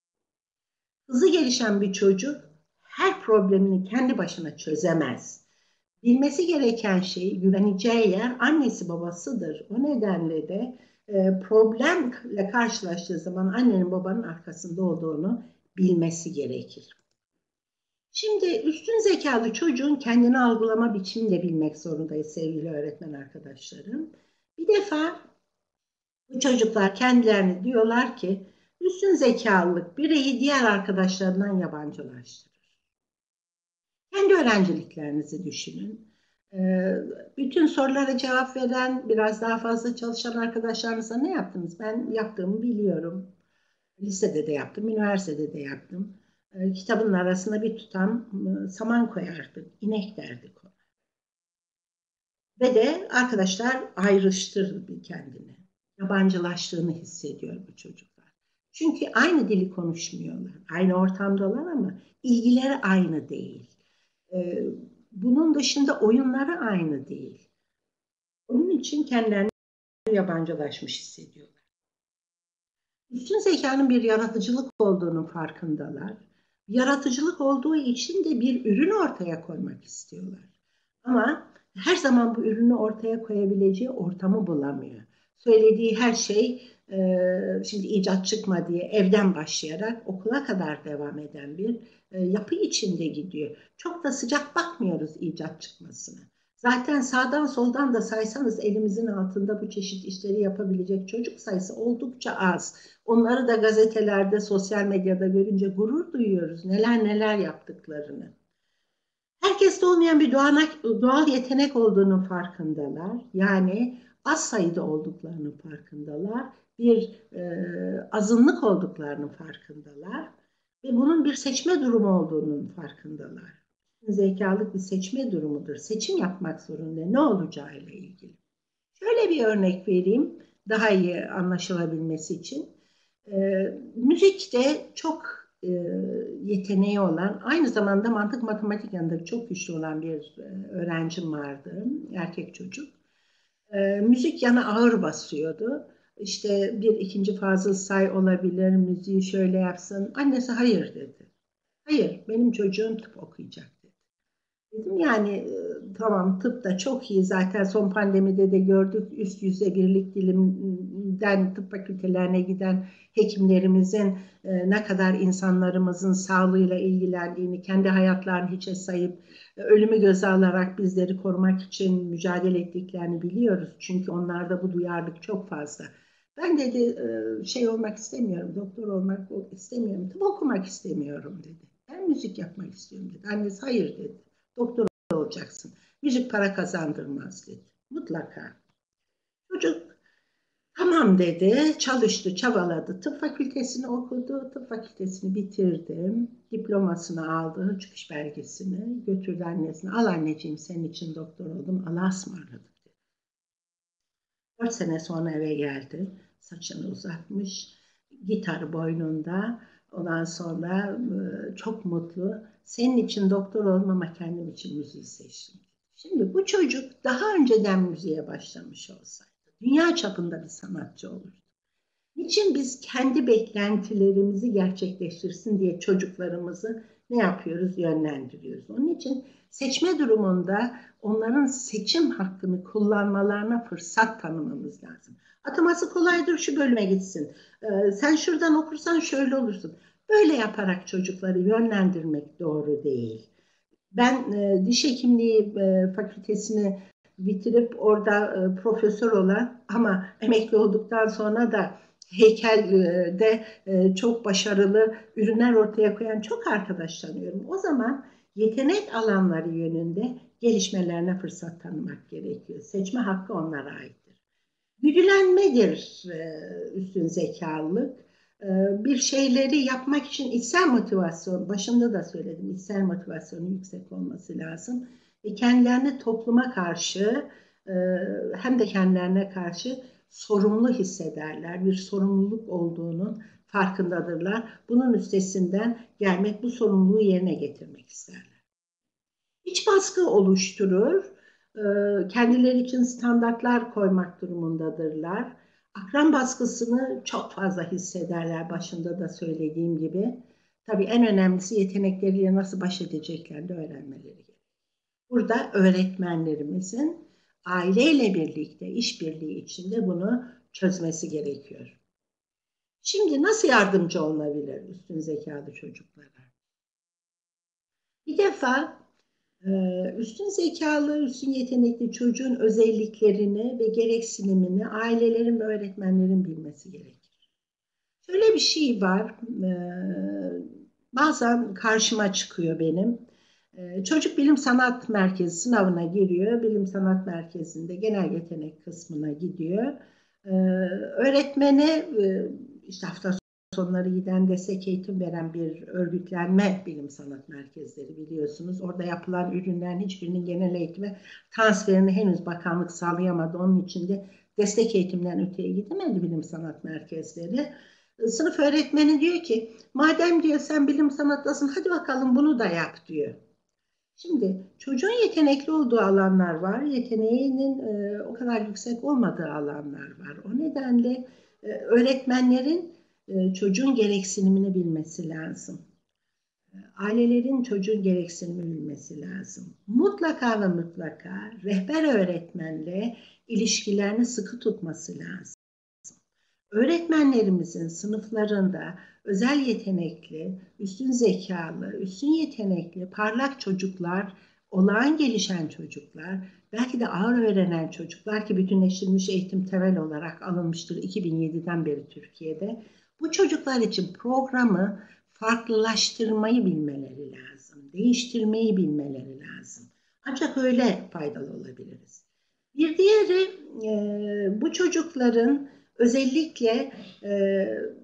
Hızlı gelişen bir çocuk her problemini kendi başına çözemez. Bilmesi gereken şey, güveneceği yer annesi babasıdır. O nedenle de e, problemle karşılaştığı zaman annenin babanın arkasında olduğunu bilmesi gerekir. Şimdi üstün zekalı çocuğun kendini algılama biçimini de bilmek zorundayız sevgili öğretmen arkadaşlarım. Bir defa bu çocuklar kendilerini diyorlar ki üstün zekalılık bireyi diğer arkadaşlarından yabancılaştırır. Kendi öğrenciliklerinizi düşünün. Bütün sorulara cevap veren, biraz daha fazla çalışan arkadaşlarınızla ne yaptınız? Ben yaptığımı biliyorum. Lisede de yaptım, üniversitede de yaptım. Kitabın arasına bir tutam saman koyardık, inek derdik ona. Ve de arkadaşlar ayrıştırdı kendini. Yabancılaştığını hissediyor bu çocuklar. Çünkü aynı dili konuşmuyorlar. Aynı ortamdalar ama ilgileri aynı değil. Bunun dışında oyunları aynı değil. Onun için kendilerini yabancılaşmış hissediyorlar. Üstün zekanın bir yaratıcılık olduğunun farkındalar. Yaratıcılık olduğu için de bir ürün ortaya koymak istiyorlar. Ama her zaman bu ürünü ortaya koyabileceği ortamı bulamıyor. Söylediği her şey şimdi icat çıkma diye evden başlayarak okula kadar devam eden bir yapı içinde gidiyor. Çok da sıcak bakmıyoruz icat çıkmasına. Zaten sağdan soldan da saysanız elimizin altında bu çeşit işleri yapabilecek çocuk sayısı oldukça az. Onları da gazetelerde, sosyal medyada görünce gurur duyuyoruz. Neler neler yaptıklarını. Herkeste olmayan bir doğal yetenek olduğunun farkındalar. Yani az sayıda olduklarının farkındalar. Bir e, azınlık olduklarının farkındalar. Ve bunun bir seçme durumu olduğunun farkındalar. Zekalık bir seçme durumudur. Seçim yapmak zorunda ne olacağıyla ilgili. Şöyle bir örnek vereyim daha iyi anlaşılabilmesi için. E, müzikte çok e, yeteneği olan, aynı zamanda mantık matematik yanında çok güçlü olan bir e, öğrencim vardı, erkek çocuk. E, müzik yana ağır basıyordu. İşte bir ikinci Fazıl Say olabilir, müziği şöyle yapsın. Annesi hayır dedi. Hayır, benim çocuğum tıp okuyacak dedi. Dedim yani tamam, tıp da çok iyi, zaten son pandemide de gördük, üst yüze birlik dilimden tıp fakültelerine giden hekimlerimizin ne kadar insanlarımızın sağlığıyla ilgilendiğini, kendi hayatlarını hiçe sayıp ölümü göze alarak bizleri korumak için mücadele ettiklerini biliyoruz. Çünkü onlarda bu duyarlılık çok fazla. Ben dedi şey olmak istemiyorum, doktor olmak istemiyorum, tıp okumak istemiyorum dedi. Ben müzik yapmak istiyorum dedi. Annesi hayır dedi. Doktor olacaksın. Müzik para kazandırmaz dedi. Mutlaka. Çocuk Tamam dedi, çalıştı, çabaladı. Tıp fakültesini okudu, tıp fakültesini bitirdim. Diplomasını aldı, çıkış belgesini götürdü annesine. Al anneciğim, senin için doktor oldum, Allah'a ısmarladık dedi. Dört sene sonra eve geldi, saçını uzatmış, gitarı boynunda. Ondan sonra çok mutlu. Senin için doktor oldum ama kendim için müziği seçtim. Şimdi bu çocuk daha önceden müziğe başlamış olsaydı, dünya çapında bir sanatçı olurdu. Niçin biz kendi beklentilerimizi gerçekleştirsin diye çocuklarımızı ne yapıyoruz? Yönlendiriyoruz. Onun için seçme durumunda onların seçim hakkını kullanmalarına fırsat tanımamız lazım. Ataması kolaydır, şu bölüme gitsin. Ee, sen şuradan okursan şöyle olursun. Böyle yaparak çocukları yönlendirmek doğru değil. Ben e, diş hekimliği e, fakültesini bitirip orada e, profesör olan ama emekli olduktan sonra da heykelde e, çok başarılı ürünler ortaya koyan çok arkadaş tanıyorum. O zaman yetenek alanları yönünde gelişmelerine fırsat tanımak gerekiyor. Seçme hakkı onlara aittir. Güdülenmedir e, üstün zekalılık. E, bir şeyleri yapmak için içsel motivasyon, başında da söyledim, içsel motivasyonun yüksek olması lazım. Ve kendilerini topluma karşı e, hem de kendilerine karşı sorumlu hissederler. Bir sorumluluk olduğunun farkındadırlar. Bunun üstesinden gelmek, bu sorumluluğu yerine getirmek isterler. İç baskı oluşturur. Kendileri için standartlar koymak durumundadırlar. Akran baskısını çok fazla hissederler, başında da söylediğim gibi. Tabii en önemlisi yetenekleriyle nasıl baş edeceklerini de öğrenmeleri gerekiyor. Burada öğretmenlerimizin aileyle birlikte, işbirliği içinde bunu çözmesi gerekiyor. Şimdi nasıl yardımcı olunabilir üstün zekalı çocuklara? Bir defa üstün zekalı, üstün yetenekli çocuğun özelliklerini ve gereksinimini ailelerin ve öğretmenlerin bilmesi gerekir. Şöyle bir şey var, bazen karşıma çıkıyor benim. Çocuk Bilim Sanat Merkezi sınavına giriyor, Bilim Sanat Merkezi'nde genel yetenek kısmına gidiyor. Öğretmeni işte hafta sonları giden destek eğitim veren bir örgütlenme bilim sanat merkezleri biliyorsunuz. Orada yapılan ürünlerin hiçbirinin genel eğitime transferini henüz bakanlık sağlayamadı. Onun için de destek eğitimden öteye gidemedi bilim sanat merkezleri. Sınıf öğretmeni diyor ki, madem diyor sen bilim sanattasın, hadi bakalım bunu da yap diyor. Şimdi çocuğun yetenekli olduğu alanlar var, yeteneğinin e, o kadar yüksek olmadığı alanlar var. O nedenle e, öğretmenlerin çocuğun gereksinimini bilmesi lazım. Ailelerin çocuğun gereksinimini bilmesi lazım. Mutlaka ve mutlaka rehber öğretmenle ilişkilerini sıkı tutması lazım. Öğretmenlerimizin sınıflarında özel yetenekli, üstün zekalı, üstün yetenekli, parlak çocuklar, olağan gelişen çocuklar, belki de ağır öğrenen çocuklar ki bütünleştirilmiş eğitim temel olarak alınmıştır iki bin yediden beri Türkiye'de. Bu çocuklar için programı farklılaştırmayı bilmeleri lazım, değiştirmeyi bilmeleri lazım. Ancak öyle faydalı olabiliriz. Bir diğeri e, bu çocukların özellikle e,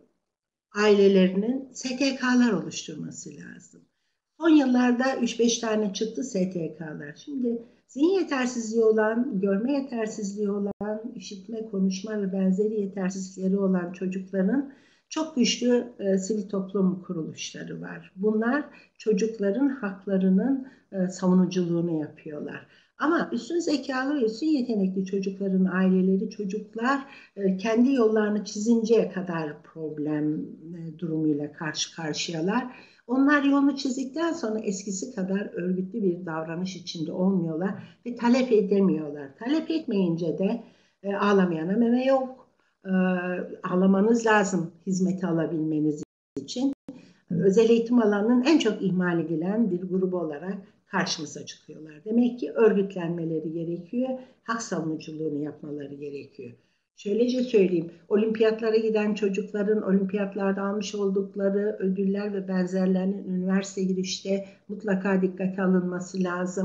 ailelerinin S T K'lar oluşturması lazım. Son yıllarda üç beş tane çıktı S T K'lar. Şimdi zihin yetersizliği olan, görme yetersizliği olan, işitme, konuşma ve benzeri yetersizlikleri olan çocukların çok güçlü e, sivil toplum kuruluşları var. Bunlar çocukların haklarının e, savunuculuğunu yapıyorlar. Ama üstün zekalı ve üstün yetenekli çocukların aileleri, çocuklar e, kendi yollarını çizinceye kadar problem e, durumuyla karşı karşıyalar. Onlar yolunu çizdikten sonra eskisi kadar örgütlü bir davranış içinde olmuyorlar ve talep edemiyorlar. Talep etmeyince de e, ağlamayana meme yok. E, ağlamanız lazım hizmeti alabilmeniz için. Özel eğitim alanının en çok ihmal edilen bir grubu olarak karşımıza çıkıyorlar. Demek ki örgütlenmeleri gerekiyor, hak savunuculuğunu yapmaları gerekiyor. Şöylece söyleyeyim, olimpiyatlara giden çocukların olimpiyatlarda almış oldukları ödüller ve benzerlerinin üniversite girişte mutlaka dikkate alınması lazım.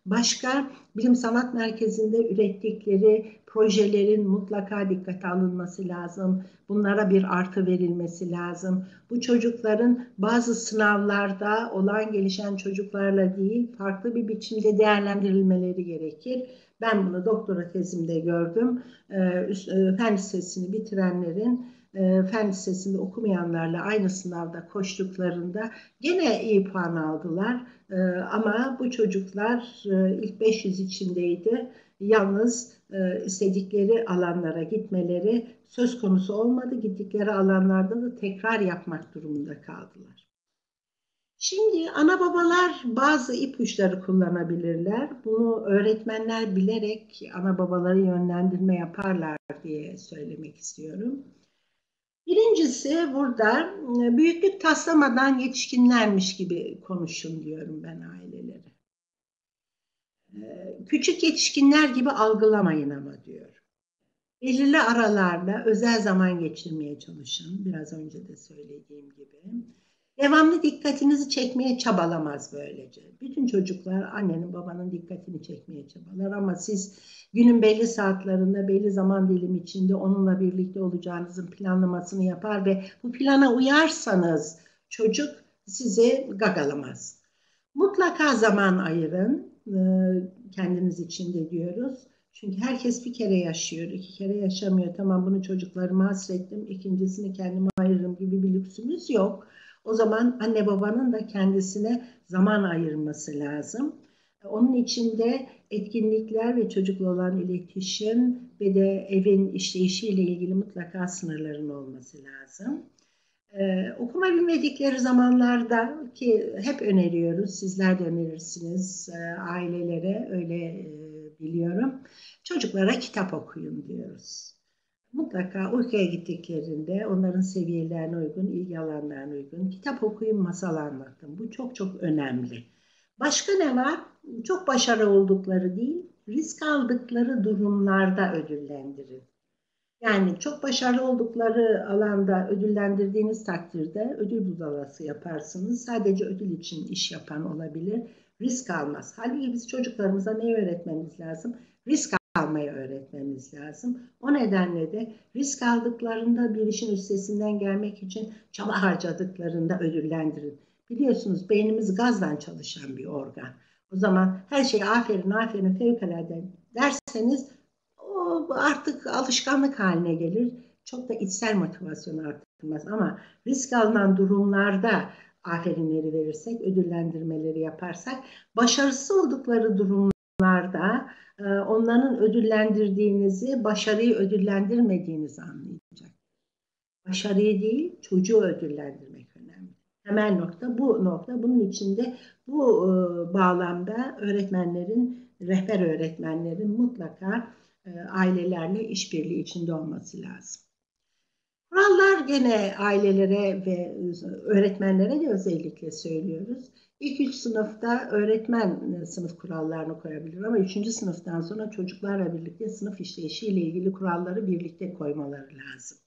Başka, bilim sanat merkezinde ürettikleri projelerin mutlaka dikkate alınması lazım. Bunlara bir artı verilmesi lazım. Bu çocukların bazı sınavlarda olan gelişen çocuklarla değil, farklı bir biçimde değerlendirilmeleri gerekir. Ben bunu doktora tezimde gördüm. Fen lisesini bitirenlerin fen lisesinde okumayanlarla aynı sınavda koştuklarında gene iyi puan aldılar. Ama bu çocuklar ilk beş yüz içindeydi. Yalnız istedikleri alanlara gitmeleri söz konusu olmadı. Gittikleri alanlarda da tekrar yapmak durumunda kaldılar. Şimdi ana babalar bazı ipuçları kullanabilirler. Bunu öğretmenler bilerek ana babaları yönlendirme yaparlar diye söylemek istiyorum. Birincisi burada büyüklük taslamadan yetişkinlermiş gibi konuşun diyorum ben ailelere. Küçük yetişkinler gibi algılamayın ama diyorum. Belirli aralarla özel zaman geçirmeye çalışın. Biraz önce de söylediğim gibi. Devamlı dikkatinizi çekmeye çabalamaz böylece. Bütün çocuklar annenin babanın dikkatini çekmeye çabalar ama siz günün belli saatlerinde belli zaman dilimi içinde onunla birlikte olacağınızın planlamasını yapar ve bu plana uyarsanız çocuk sizi gagalamaz. Mutlaka zaman ayırın kendiniz için de diyoruz. Çünkü herkes bir kere yaşıyor, iki kere yaşamıyor. Tamam bunu çocuklarıma hasrettim, ikincisini kendime ayırırım gibi bir lüksümüz yok. O zaman anne babanın da kendisine zaman ayırması lazım. Onun için de etkinlikler ve çocukla olan iletişim ve de evin işleyişiyle ilgili mutlaka sınırların olması lazım. Ee, okuma bilmedikleri zamanlarda ki hep öneriyoruz, sizler de önerirsiniz e, ailelere, öyle e, biliyorum. Çocuklara kitap okuyun diyoruz. Mutlaka uykuya gittiklerinde onların seviyelerine uygun, ilgi alanlarına uygun kitap okuyun, masal anlatın. Bu çok çok önemli. Başka ne var? Çok başarılı oldukları değil, risk aldıkları durumlarda ödüllendirin. Yani çok başarılı oldukları alanda ödüllendirdiğiniz takdirde ödül budalası yaparsınız. Sadece ödül için iş yapan olabilir. Risk almaz. Halbuki biz çocuklarımıza ne öğretmemiz lazım? Risk almayı öğretmemiz lazım. O nedenle de risk aldıklarında bir işin üstesinden gelmek için çaba harcadıklarında ödüllendirin. Biliyorsunuz beynimiz gazdan çalışan bir organ. O zaman her şeye aferin aferin fevkalade derseniz o artık alışkanlık haline gelir. Çok da içsel motivasyon arttırmaz ama risk alınan durumlarda aferinleri verirsek, ödüllendirmeleri yaparsak, başarısız oldukları durumlarda onların ödüllendirdiğinizi, başarıyı ödüllendirmediğinizi anlayacak. Başarıyı değil, çocuğu ödüllendirmek önemli. Temel nokta bu nokta. Bunun içinde bu bağlamda öğretmenlerin, rehber öğretmenlerin mutlaka ailelerle işbirliği içinde olması lazım. Kurallar gene ailelere ve öğretmenlere de özellikle söylüyoruz. İlk üç sınıfta öğretmen sınıf kurallarını koyabilir ama üçüncü sınıftan sonra çocuklarla birlikte sınıf işleyişiyle ilgili kuralları birlikte koymaları lazım.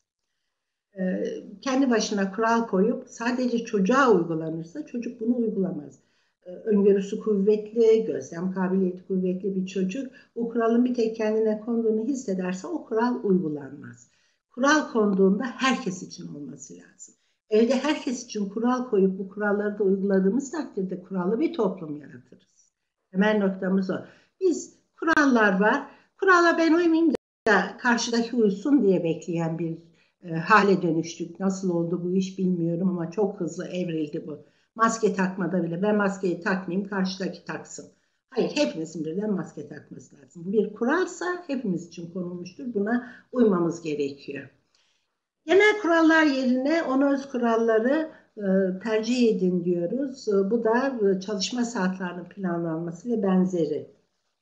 Kendi başına kural koyup sadece çocuğa uygulanırsa çocuk bunu uygulamaz. Öngörüsü kuvvetli, gözlem kabiliyeti kuvvetli bir çocuk o kuralın bir tek kendine konduğunu hissederse o kural uygulanmaz. Kural konduğunda herkes için olması lazım. Evde herkes için kural koyup bu kuralları da uyguladığımız takdirde kurallı bir toplum yaratırız. Temel noktamız o. Biz kurallar var, kurala ben uymayayım da karşıdaki uysun diye bekleyen bir e, hale dönüştük. Nasıl oldu bu iş bilmiyorum ama çok hızlı evrildi bu. Maske takmada bile ben maskeyi takmayayım karşıdaki taksın. Hayır, hepimizin birden maske takması lazım. Bu bir kuralsa hepimiz için konulmuştur. Buna uymamız gerekiyor. Genel kurallar yerine ona öz kuralları e, tercih edin diyoruz. E, bu da e, çalışma saatlerinin planlanması ve benzeri.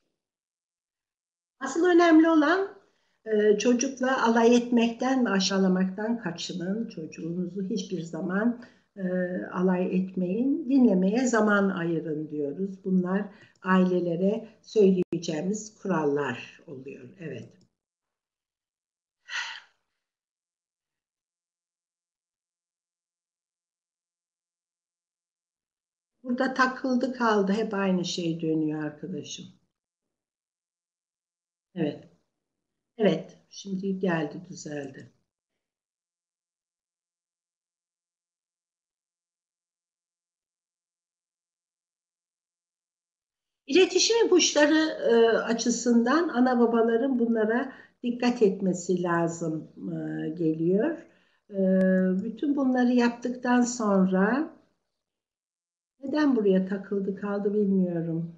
Asıl önemli olan e, çocukla alay etmekten ve aşağılamaktan kaçının. Çocuğunuzu hiçbir zaman e, alay etmeyin, dinlemeye zaman ayırın diyoruz. Bunlar ailelere söyleyeceğimiz kurallar oluyor. Evet. Burada takıldı kaldı. Hep aynı şey dönüyor arkadaşım. Evet. Evet. Şimdi geldi, düzeldi. İletişim ipuçları e, açısından ana babaların bunlara dikkat etmesi lazım e, geliyor. E, bütün bunları yaptıktan sonra neden buraya takıldı kaldı bilmiyorum.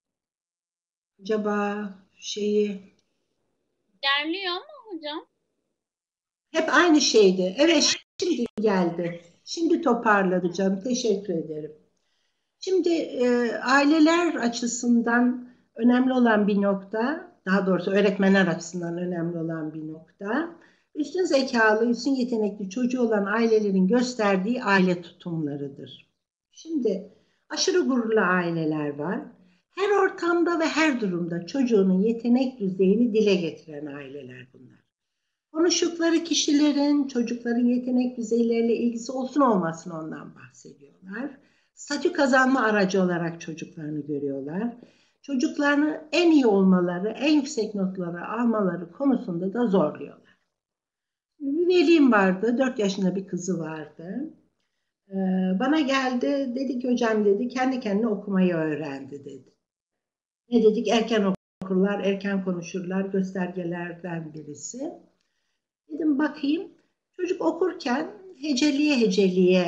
Acaba şeyi Derliyor mu hocam? hep aynı şeydi. Evet, şimdi geldi. Şimdi toparladı canım. Teşekkür ederim. Şimdi e, aileler açısından önemli olan bir nokta, daha doğrusu öğretmenler açısından önemli olan bir nokta, üstün zekalı, üstün yetenekli çocuğu olan ailelerin gösterdiği aile tutumlarıdır. Şimdi aşırı gururlu aileler var. Her ortamda ve her durumda çocuğunun yetenek düzeyini dile getiren aileler bunlar. Konuştukları kişilerin çocukların yetenek düzeyleriyle ilgisi olsun olmasın ondan bahsediyorlar. Statü kazanma aracı olarak çocuklarını görüyorlar. Çocuklarını en iyi olmaları, en yüksek notları almaları konusunda da zorluyorlar. Bir velim vardı, dört yaşında bir kızı vardı. Ee, bana geldi, dedi ki hocam dedi, kendi kendine okumayı öğrendi dedi. Ne dedik? Erken okurlar, erken konuşurlar, göstergelerden birisi. Dedim bakayım. Çocuk okurken heceliye heceliye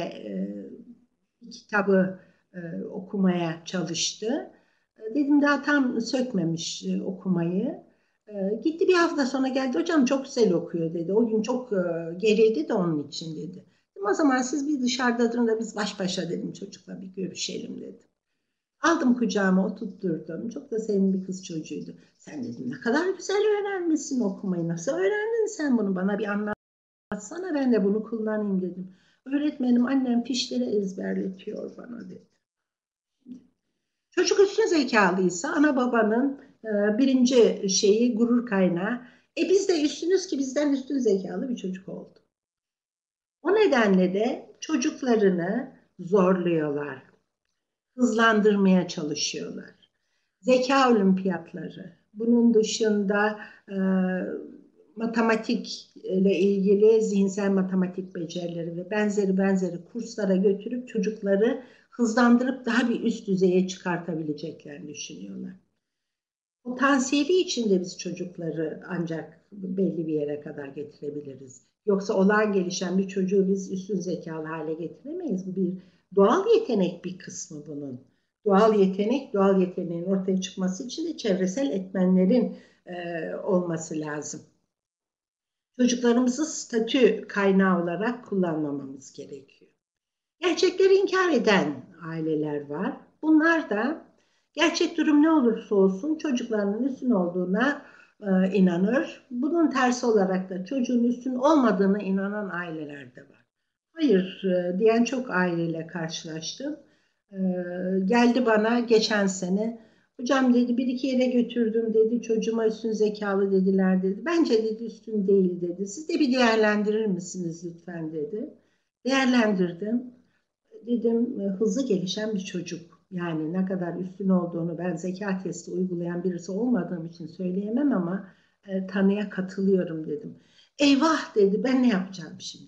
e, kitabı e, okumaya çalıştı. E, dedim daha tam sökmemiş e, okumayı. E, gitti bir hafta sonra geldi. Hocam çok güzel okuyor dedi. O gün çok e, gerildi de onun için dedi. Dedim, o zaman siz bir dışarıda durun da biz baş başa dedim çocukla bir görüşelim dedim. Aldım kucağıma oturtturdum. Çok da sevimli bir kız çocuğuydu. Sen dedim ne kadar güzel öğrenmişsin okumayı. Nasıl öğrendin sen bunu? Bana bir anlat. Sana ben de bunu kullanayım dedim. Öğretmenim annem fişleri ezberletiyor bana dedi. Çocuk üstün zekalıysa ana babanın e, birinci şeyi gurur kaynağı. E biz de üstünüz ki bizden üstün zekalı bir çocuk oldu. O nedenle de çocuklarını zorluyorlar, hızlandırmaya çalışıyorlar. Zeka olimpiyatları, bunun dışında e, matematik ile ilgili zihinsel matematik becerileri ve benzeri benzeri kurslara götürüp çocukları hızlandırıp daha bir üst düzeye çıkartabileceklerini düşünüyorlar. Potansiyeli içinde biz çocukları ancak belli bir yere kadar getirebiliriz. Yoksa olağan gelişen bir çocuğu biz üstün zekalı hale getiremeyiz. Bu bir doğal yetenek bir kısmı bunun. Doğal yetenek, doğal yeteneğin ortaya çıkması için de çevresel etmenlerin e, olması lazım. Çocuklarımızı statü kaynağı olarak kullanmamamız gerekiyor. Gerçekleri inkar eden aileler var. Bunlar da gerçek durum ne olursa olsun çocuklarının üstün olduğuna e, inanır. Bunun tersi olarak da çocuğun üstün olmadığına inanan aileler de var. Hayır e, diyen çok aileyle karşılaştım. E, geldi bana geçen sene. Hocam dedi bir iki yere götürdüm dedi. Çocuğuma üstün zekalı dediler dedi. Bence dedi üstün değil dedi. Siz de bir değerlendirir misiniz lütfen dedi. Değerlendirdim. Dedim hızlı gelişen bir çocuk. Yani ne kadar üstün olduğunu ben zeka testi uygulayan birisi olmadığım için söyleyemem ama e, tanıya katılıyorum dedim. Eyvah dedi ben ne yapacağım şimdi?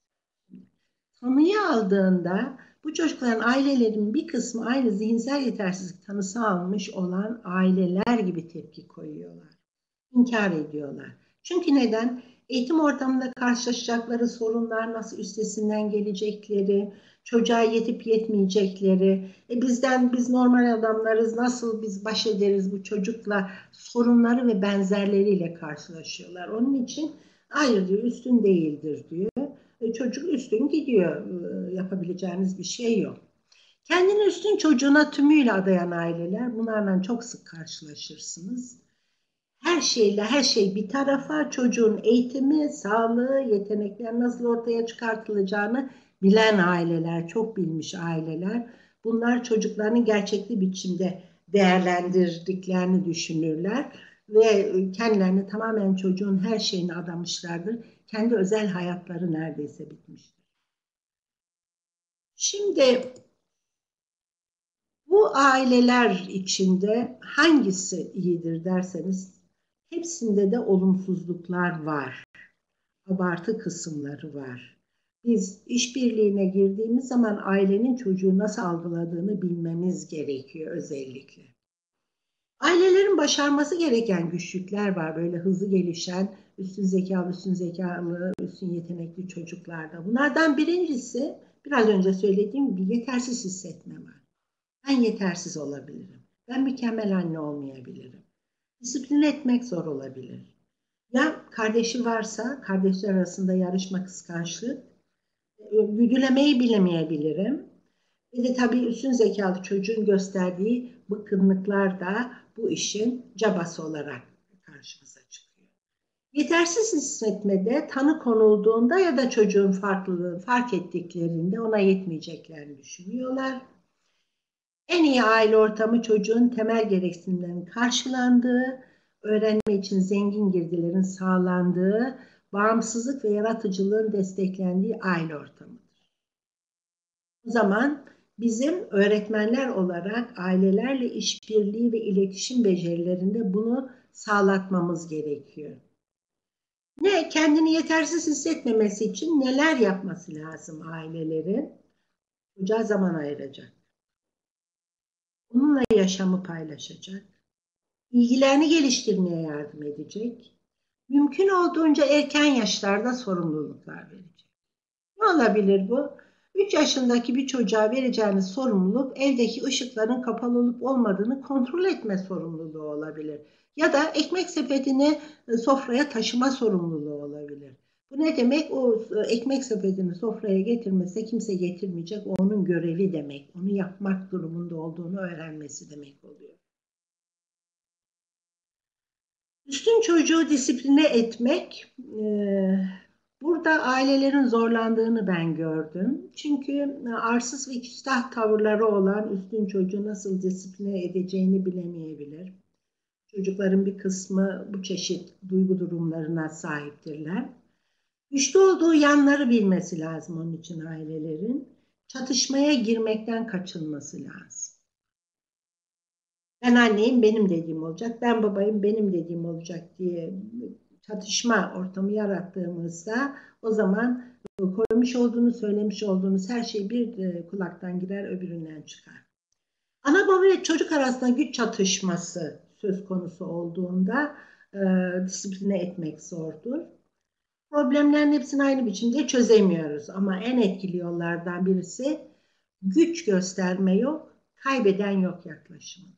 Tanıyı aldığında bu çocukların ailelerin bir kısmı aynı zihinsel yetersizlik tanısı almış olan aileler gibi tepki koyuyorlar. İnkar ediyorlar. Çünkü neden? Eğitim ortamında karşılaşacakları sorunlar, nasıl üstesinden gelecekleri, çocuğa yetip yetmeyecekleri, e bizden biz normal adamlarız, nasıl biz baş ederiz bu çocukla sorunları ve benzerleriyle karşılaşıyorlar. Onun için hayır diyor, üstün değildir diyor. E çocuk üstün gidiyor, e, yapabileceğiniz bir şey yok. Kendini üstün çocuğuna tümüyle adayan aileler, bunlarla çok sık karşılaşırsınız. Her şeyle her şey bir tarafa çocuğun eğitimi, sağlığı, yetenekler nasıl ortaya çıkartılacağını bilen aileler, çok bilmiş aileler. Bunlar çocuklarını gerçekli biçimde değerlendirdiklerini düşünürler ve kendilerini tamamen çocuğun her şeyini adamışlardır. Kendi özel hayatları neredeyse bitmiştir. Şimdi Bu aileler içinde hangisi iyidir derseniz hepsinde de olumsuzluklar var. Abartı kısımları var. Biz işbirliğine girdiğimiz zaman ailenin çocuğu nasıl algıladığını bilmemiz gerekiyor özellikle. Ailelerin başarması gereken güçlükler var. Böyle hızlı gelişen, üstün zekalı, üstün zekalı, üstün yetenekli çocuklarda. Bunlardan birincisi, biraz önce söylediğim gibi yetersiz hissetme var. Ben yetersiz olabilirim. Ben mükemmel anne olmayabilirim. Disiplin etmek zor olabilir. Ya kardeşi varsa, kardeşler arasında yarışma, kıskançlık, güdülemeyi bilemeyebilirim. Bir de tabii üstün zekalı çocuğun gösterdiği bıkkınlıklar da bu işin cabası olarak karşımıza çıkıyor. Yetersiz hissetmede tanı konulduğunda ya da çocuğun farklılığını fark ettiklerinde ona yetmeyeceklerini düşünüyorlar. En iyi aile ortamı çocuğun temel gereksinimlerinin karşılandığı, öğrenme için zengin girdilerin sağlandığı, bağımsızlık ve yaratıcılığın desteklendiği aile ortamıdır. O zaman bizim öğretmenler olarak ailelerle işbirliği ve iletişim becerilerinde bunu sağlatmamız gerekiyor. Ne? Kendini yetersiz hissetmemesi için neler yapması lazım ailelerin? Çocuğa zaman ayıracak. Onunla yaşamı paylaşacak. İlgilerini geliştirmeye yardım edecek. Mümkün olduğunca erken yaşlarda sorumluluklar verecek. Ne olabilir bu? üç yaşındaki bir çocuğa vereceğiniz sorumluluk evdeki ışıkların kapalı olup olmadığını kontrol etme sorumluluğu olabilir. Ya da ekmek sepetini sofraya taşıma sorumluluğu olabilir. Bu ne demek? O ekmek sepetini sofraya getirmese kimse getirmeyecek. O onun görevi demek. Onu yapmak durumunda olduğunu öğrenmesi demek oluyor. Üstün çocuğu disipline etmek, e, burada ailelerin zorlandığını ben gördüm. Çünkü arsız ve küstah tavırları olan üstün çocuğu nasıl disipline edeceğini bilemeyebilir. Çocukların bir kısmı bu çeşit duygu durumlarına sahiptirler. Güçlü olduğu yanları bilmesi lazım onun için ailelerin. Çatışmaya girmekten kaçınması lazım. Ben anneyim, benim dediğim olacak. Ben babayım, benim dediğim olacak diye çatışma ortamı yarattığımızda o zaman koymuş olduğunu, söylemiş olduğunuz her şey bir kulaktan girer, öbüründen çıkar. Ana baba ve çocuk arasında güç çatışması söz konusu olduğunda e, disipline etmek zordur. Problemlerin hepsini aynı biçimde çözemiyoruz ama en etkili yollardan birisi güç gösterme yok, kaybeden yok yaklaşımıdır.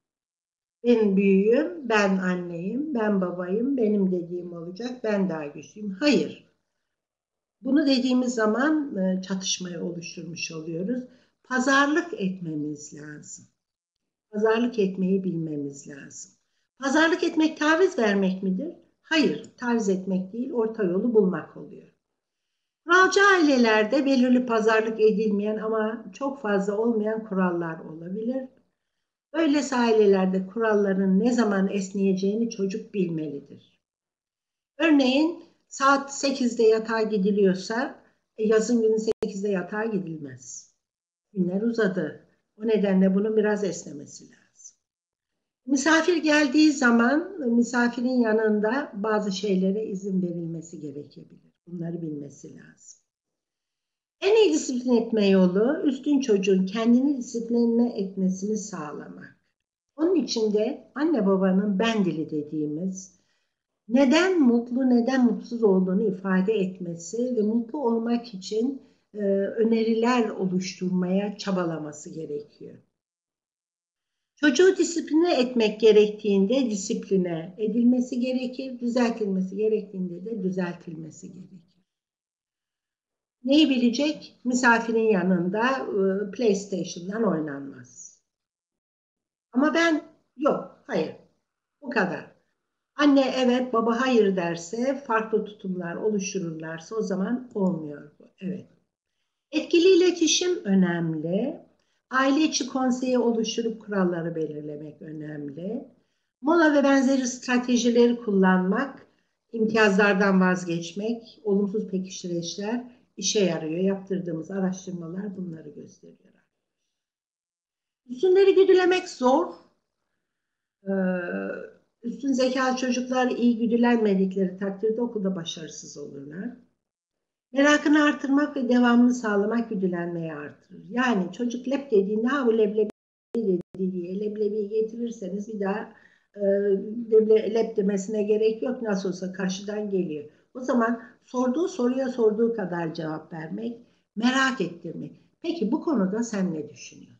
Ben büyüğüm, ben anneyim, ben babayım, benim dediğim olacak, ben daha güçlüyüm. Hayır. Bunu dediğimiz zaman çatışmayı oluşturmuş oluyoruz. Pazarlık etmemiz lazım. Pazarlık etmeyi bilmemiz lazım. Pazarlık etmek taviz vermek midir? Hayır, taviz etmek değil, orta yolu bulmak oluyor. Kuralcı ailelerde belirli pazarlık edilmeyen ama çok fazla olmayan kurallar olabilir. Böylesi ailelerde kuralların ne zaman esneyeceğini çocuk bilmelidir. Örneğin saat sekizde yatağa gidiliyorsa yazın günü sekizde yatağa gidilmez. Günler uzadı. O nedenle bunun biraz esnemesi lazım. Misafir geldiği zaman misafirin yanında bazı şeylere izin verilmesi gerekebilir. Bunları bilmesi lazım. En iyi disiplin etme yolu üstün çocuğun kendini disipline etmesini sağlamak. Onun için de anne babanın ben dili dediğimiz neden mutlu, neden mutsuz olduğunu ifade etmesi ve mutlu olmak için e, öneriler oluşturmaya çabalaması gerekiyor. Çocuğu disipline etmek gerektiğinde disipline edilmesi gerekir, düzeltilmesi gerektiğinde de düzeltilmesi gerekir. Neyi bilecek? Misafirin yanında e, PlayStation'dan oynanmaz. Ama ben yok, hayır, bu kadar. Anne evet, baba hayır derse, farklı tutumlar oluştururlarsa o zaman olmuyor bu. Evet. Etkili iletişim önemli. Aile içi konseyi oluşturup kuralları belirlemek önemli. Mola ve benzeri stratejileri kullanmak, imtiyazlardan vazgeçmek, olumsuz pekiştiriciler işe yarıyor. Yaptırdığımız araştırmalar bunları gösteriyor. Üstünleri güdülemek zor. Ee, üstün zekalı çocuklar iyi güdülenmedikleri takdirde okulda başarısız olurlar. Merakını artırmak ve devamını sağlamak güdülenmeyi artırır. Yani çocuk lep dediğinde ha bu leblebi dedi diye leblebiyi getirirseniz bir daha e, leble, lep demesine gerek yok. Nasıl olsa karşıdan geliyor. O zaman sorduğu soruya sorduğu kadar cevap vermek, merak ettirmek. Peki bu konuda sen ne düşünüyorsun?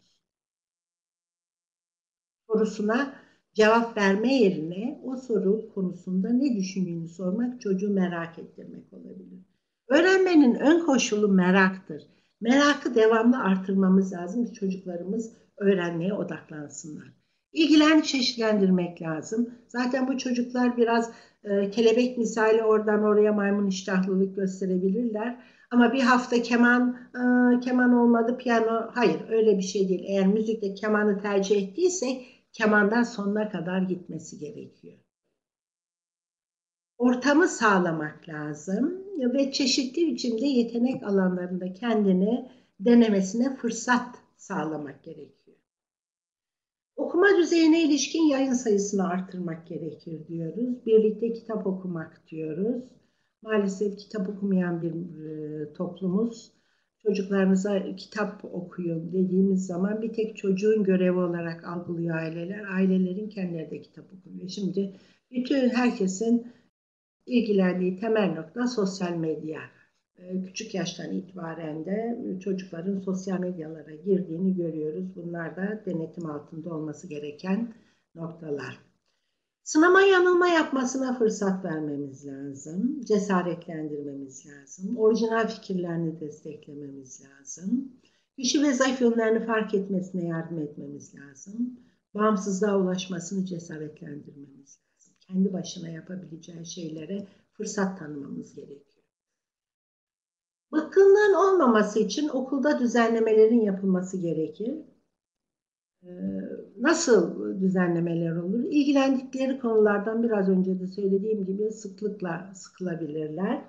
Sorusuna cevap verme yerine o soru konusunda ne düşündüğünü sormak çocuğu merak ettirmek olabilir. Öğrenmenin ön koşulu meraktır. Merakı devamlı artırmamız lazım ki çocuklarımız öğrenmeye odaklansınlar. İlgilerini çeşitlendirmek lazım. Zaten bu çocuklar biraz e, kelebek misali oradan oraya maymun iştahlılık gösterebilirler. Ama bir hafta keman, e, keman olmadı, piyano, hayır öyle bir şey değil. Eğer müzikte kemanı tercih ettiysek kemandan sonuna kadar gitmesi gerekiyor. Ortamı sağlamak lazım ve çeşitli biçimde yetenek alanlarında kendini denemesine fırsat sağlamak gerekiyor. Okuma düzeyine ilişkin yayın sayısını artırmak gerekir diyoruz. Birlikte kitap okumak diyoruz. Maalesef kitap okumayan bir e, toplumuz. Çocuklarınıza kitap okuyun dediğimiz zaman bir tek çocuğun görevi olarak algılıyor aileler. Ailelerin kendileri de kitap okuyor. Şimdi bütün herkesin ilgilendiği temel nokta sosyal medya. Küçük yaştan itibaren de çocukların sosyal medyalara girdiğini görüyoruz. Bunlar da denetim altında olması gereken noktalar. Sınama yanılma yapmasına fırsat vermemiz lazım. Cesaretlendirmemiz lazım. Orijinal fikirlerini desteklememiz lazım. Güçlü ve zayıf yönlerini fark etmesine yardım etmemiz lazım. Bağımsızlığa ulaşmasını cesaretlendirmemiz lazım. Kendi başına yapabileceği şeylere fırsat tanımamız gerekiyor. Bıkkınlığın olmaması için okulda düzenlemelerin yapılması gerekir. Nasıl düzenlemeler olur? İlgilendikleri konulardan biraz önce de söylediğim gibi sıklıkla sıkılabilirler.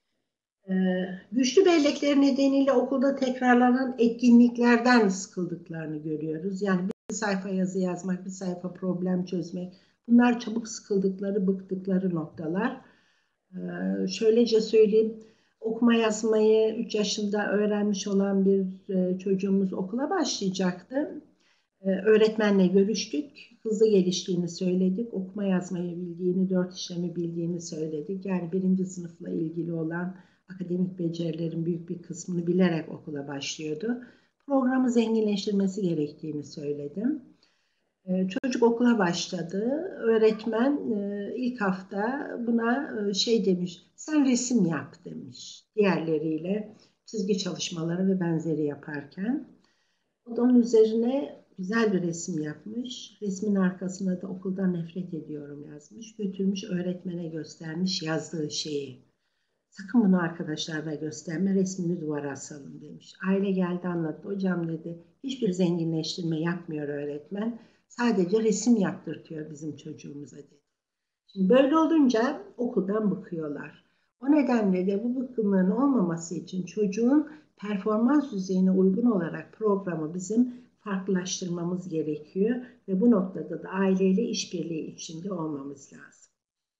Güçlü bellekleri nedeniyle okulda tekrarlanan etkinliklerden sıkıldıklarını görüyoruz. Yani bir sayfa yazı yazmak, bir sayfa problem çözmek. Bunlar çabuk sıkıldıkları, bıktıkları noktalar. Şöylece söyleyeyim. Okuma yazmayı üç yaşında öğrenmiş olan bir çocuğumuz okula başlayacaktı. Öğretmenle görüştük. Hızlı geliştiğini söyledik. Okuma yazmayı bildiğini, dört işlemi bildiğini söyledik. Yani birinci sınıfla ilgili olan akademik becerilerin büyük bir kısmını bilerek okula başlıyordu. Programı zenginleştirmesi gerektiğini söyledim. Çocuk okula başladı. Öğretmen ilk hafta buna şey demiş, sen resim yap demiş. Diğerleriyle çizgi çalışmaları ve benzeri yaparken. O da onun üzerine güzel bir resim yapmış. Resmin arkasına da okuldan nefret ediyorum yazmış. Götürmüş öğretmene göstermiş yazdığı şeyi. Sakın bunu arkadaşlarına gösterme, resmini duvara asalım demiş. Aile geldi anlattı. Hocam dedi, hiçbir zenginleştirme yapmıyor öğretmen. Sadece resim yaptırtıyor bizim çocuğumuza dedi. Şimdi böyle olunca okuldan bıkıyorlar. O nedenle de bu bıkkınlığın olmaması için çocuğun performans düzeyine uygun olarak programı bizim farklılaştırmamız gerekiyor ve bu noktada da aileyle işbirliği içinde olmamız lazım.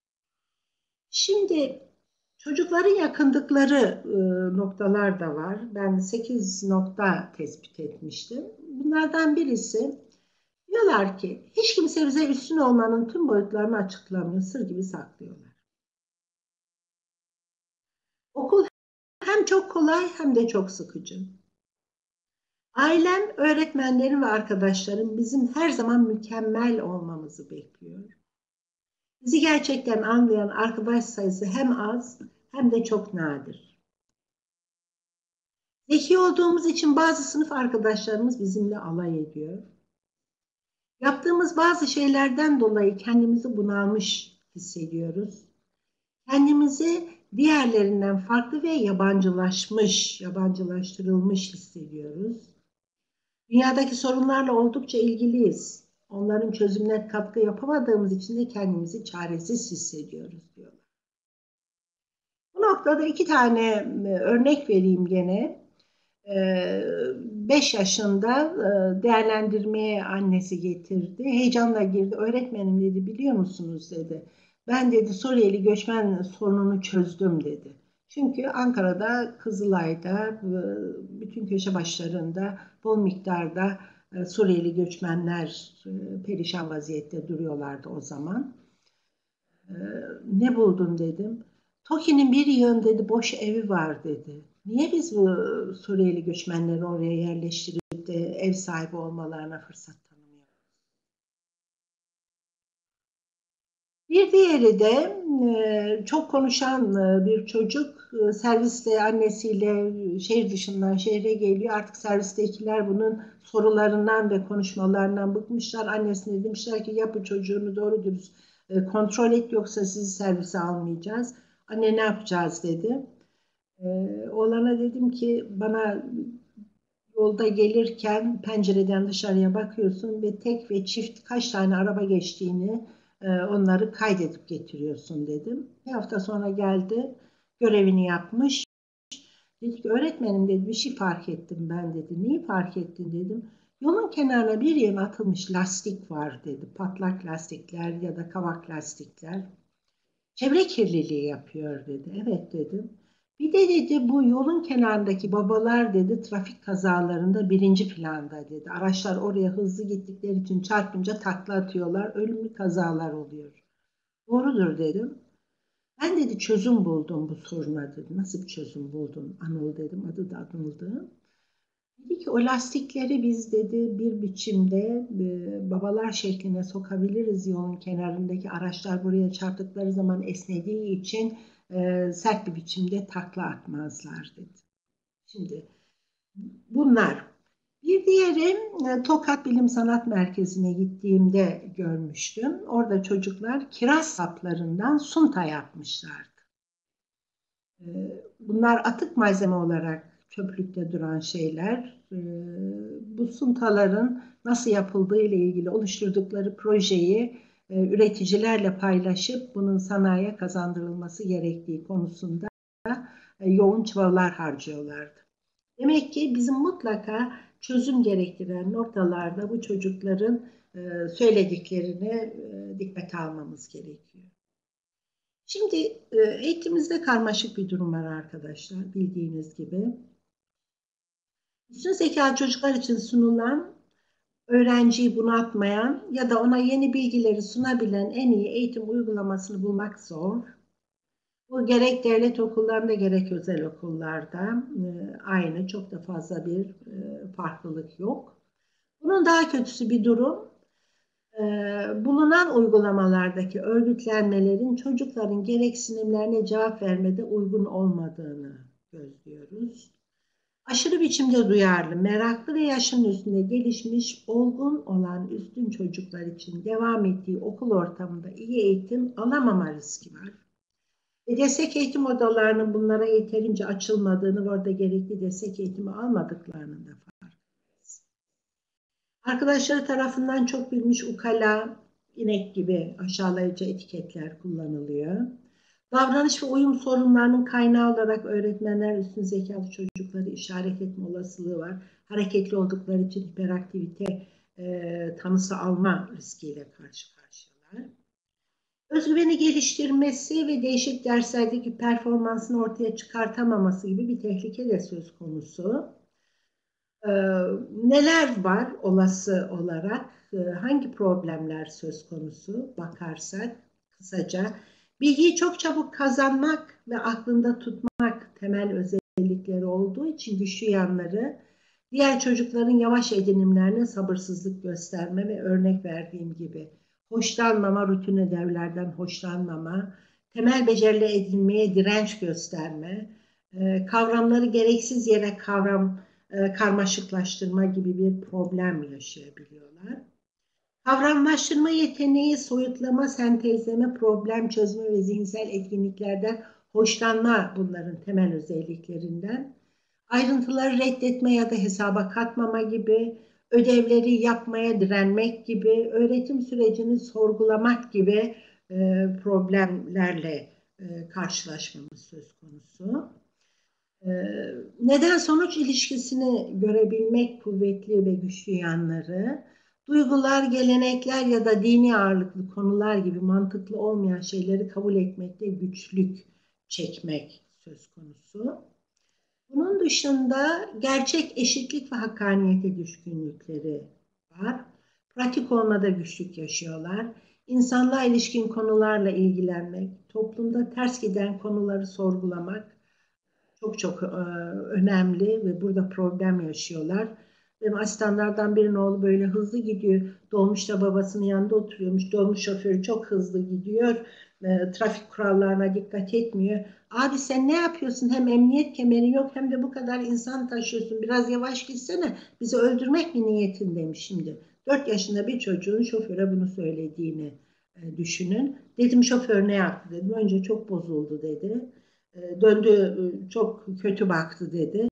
Şimdi çocukların yakındıkları e, noktalar da var. Ben sekiz nokta tespit etmiştim. Bunlardan birisi diyorlar ki hiç kimse bize üstün olmanın tüm boyutlarını açıklamıyor, sır gibi saklıyorlar. Okul hem çok kolay hem de çok sıkıcı. Ailem, öğretmenlerim ve arkadaşlarım bizim her zaman mükemmel olmamızı bekliyor. Bizi gerçekten anlayan arkadaş sayısı hem az hem de çok nadir. Zeki olduğumuz için bazı sınıf arkadaşlarımız bizimle alay ediyor. Yaptığımız bazı şeylerden dolayı kendimizi bunalmış hissediyoruz. Kendimizi diğerlerinden farklı ve yabancılaşmış, yabancılaştırılmış hissediyoruz. Dünyadaki sorunlarla oldukça ilgiliyiz. Onların çözümüne katkı yapamadığımız için de kendimizi çaresiz hissediyoruz diyorlar. Bu noktada iki tane örnek vereyim gene. beş yaşında e, değerlendirmeye annesi getirdi. Heyecanla girdi. Öğretmenim dedi, biliyor musunuz dedi. Ben dedi Suriyeli göçmen sorununu çözdüm dedi. Çünkü Ankara'da, Kızılay'da, e, bütün köşe başlarında bol miktarda e, Suriyeli göçmenler e, perişan vaziyette duruyorlardı o zaman. E, Ne buldun dedim. TOKİ'nin bir yığın dedi boş evi var dedi. Niye biz bu Suriyeli göçmenleri oraya yerleştirip de ev sahibi olmalarına fırsat tanımıyoruz? Bir diğeri de e, çok konuşan e, bir çocuk e, servisle annesiyle şehir dışından şehre geliyor. Artık servistekiler bunun sorularından ve konuşmalarından bıkmışlar. Annesine demişler ki yapı çocuğunu doğru dürüst e, kontrol et, yoksa sizi servise almayacağız. Anne ne yapacağız dedi. E, Oğlana dedim ki bana yolda gelirken pencereden dışarıya bakıyorsun ve tek ve çift kaç tane araba geçtiğini e, onları kaydedip getiriyorsun dedim. Bir hafta sonra geldi, görevini yapmış. Dedi ki öğretmenim dedi bir şey fark ettim ben dedi. Neyi fark ettin dedim. Yolun kenarına bir yere atılmış lastik var dedi. Patlak lastikler ya da kavak lastikler. Çevre kirliliği yapıyor dedi. Evet dedim. Bir de dedi bu yolun kenarındaki babalar dedi trafik kazalarında birinci planda dedi. Araçlar oraya hızlı gittikleri için çarpınca takla atıyorlar. Ölümlü kazalar oluyor. Doğrudur dedim. Ben dedi çözüm buldum bu soruna dedi. Nasıl bir çözüm buldun Anıl dedim. Adı da Anıl'dı. Dedi ki o lastikleri biz dedi bir biçimde e, babalar şekline sokabiliriz, yolun kenarındaki araçlar buraya çarptıkları zaman esnediği için e, sert bir biçimde takla atmazlar dedi. Şimdi bunlar. Bir diğeri e, Tokat Bilim Sanat Merkezi'ne gittiğimde görmüştüm. Orada çocuklar kiraz saplarından sunta yapmışlardı. E, Bunlar atık malzeme olarak çöplükte duran şeyler. E, Bu suntaların nasıl yapıldığı ile ilgili oluşturdukları projeyi e, üreticilerle paylaşıp bunun sanayiye kazandırılması gerektiği konusunda e, yoğun çabalar harcıyorlardı. Demek ki bizim mutlaka çözüm gerektiren noktalarda bu çocukların e, söylediklerini e, dikkate almamız gerekiyor. Şimdi e, eğitimimizde karmaşık bir durum var arkadaşlar, bildiğiniz gibi. Üstün zekalı çocuklar için sunulan, öğrenciyi bunaltmayan ya da ona yeni bilgileri sunabilen en iyi eğitim uygulamasını bulmak zor. Bu gerek devlet okullarında gerek özel okullarda e, aynı, çok da fazla bir e, farklılık yok. Bunun daha kötüsü bir durum, e, bulunan uygulamalardaki örgütlenmelerin çocukların gereksinimlerine cevap vermede uygun olmadığını gözlüyoruz. Aşırı biçimde duyarlı, meraklı ve yaşının üstünde gelişmiş, olgun olan üstün çocuklar için devam ettiği okul ortamında iyi eğitim alamama riski var. Ve destek eğitim odalarının bunlara yeterince açılmadığını ve orada gerekli destek eğitimi almadıklarının da farkındayız. Arkadaşları tarafından çok bilmiş ukala, inek gibi aşağılayıcı etiketler kullanılıyor. Davranış ve uyum sorunlarının kaynağı olarak öğretmenler üstün zekalı çocukları işaret etme olasılığı var. Hareketli oldukları için hiperaktivite e, tanısı alma riskiyle karşı karşıyalar. Özgüveni geliştirmesi ve değişik derslerdeki performansını ortaya çıkartamaması gibi bir tehlike de söz konusu. Ee, Neler var olası olarak, ee, hangi problemler söz konusu bakarsak kısaca, bilgiyi çok çabuk kazanmak ve aklında tutmak temel özellikleri olduğu için güçlü yanları, diğer çocukların yavaş edinimlerine sabırsızlık gösterme ve örnek verdiğim gibi hoşlanmama, rutin ödevlerden hoşlanmama, temel beceriler edinmeye direnç gösterme, kavramları gereksiz yere kavram karmaşıklaştırma gibi bir problem yaşayabiliyorlar. Kavramlaştırma yeteneği, soyutlama, sentezleme, problem çözme ve zihinsel etkinliklerden hoşlanma bunların temel özelliklerinden. Ayrıntıları reddetme ya da hesaba katmama gibi, ödevleri yapmaya direnmek gibi, öğretim sürecini sorgulamak gibi problemlerle karşılaşmamız söz konusu. Neden sonuç ilişkisini görebilmek kuvvetli ve güçlü yanları, duygular, gelenekler ya da dini ağırlıklı konular gibi mantıklı olmayan şeyleri kabul etmekte güçlük çekmek söz konusu. Bunun dışında gerçek eşitlik ve hakkaniyete düşkünlükleri var. Pratik olmada güçlük yaşıyorlar. İnsanlığa ilişkin konularla ilgilenmek, toplumda ters giden konuları sorgulamak çok çok e, önemli ve burada problem yaşıyorlar. Benim asistanlardan birinin oğlu böyle hızlı gidiyor. Dolmuşta babasının yanında oturuyormuş. Dolmuş şoförü çok hızlı gidiyor. E, trafik kurallarına dikkat etmiyor. Abi sen ne yapıyorsun? Hem emniyet kemeri yok hem de bu kadar insan taşıyorsun. Biraz yavaş gitsene. Bizi öldürmek mi niyetin demiş şimdi. Dört yaşında bir çocuğun şoföre bunu söylediğini e, düşünün. Dedim şoför ne yaptı dedim. Önce çok bozuldu dedi. Döndü çok kötü baktı dedi.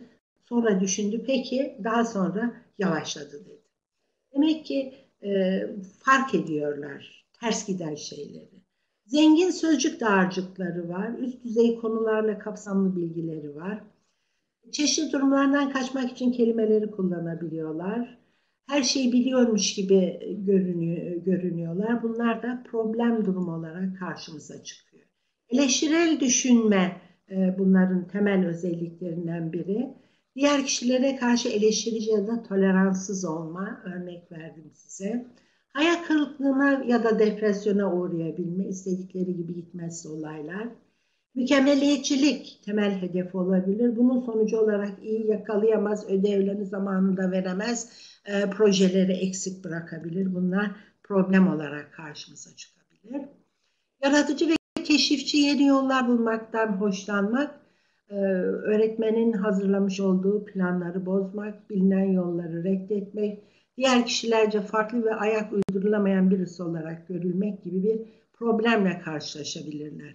Sonra düşündü peki daha sonra yavaşladı dedi. Demek ki e, fark ediyorlar ters giden şeyleri. Zengin sözcük dağarcıkları var. Üst düzey konularla kapsamlı bilgileri var. Çeşitli durumlardan kaçmak için kelimeleri kullanabiliyorlar. Her şeyi biliyormuş gibi görünüyor, görünüyorlar. Bunlar da problem durumu olarak karşımıza çıkıyor. Eleştirel düşünme e, bunların temel özelliklerinden biri. Diğer kişilere karşı eleştirici ya da toleranssız olma, örnek verdim size. Hayal kırıklığına ya da depresyona uğrayabilme, istedikleri gibi gitmezse olaylar. Mükemmeliyetçilik temel hedef olabilir. Bunun sonucu olarak iyi yakalayamaz, ödevlerini zamanında veremez, e, projeleri eksik bırakabilir. Bunlar problem olarak karşımıza çıkabilir. Yaratıcı ve keşifçi yeni yollar bulmaktan hoşlanmak, e, öğretmenin hazırlamış olduğu planları bozmak, bilinen yolları reddetmek, diğer kişilerce farklı ve ayak uydurulamayan birisi olarak görülmek gibi bir problemle karşılaşabilirler.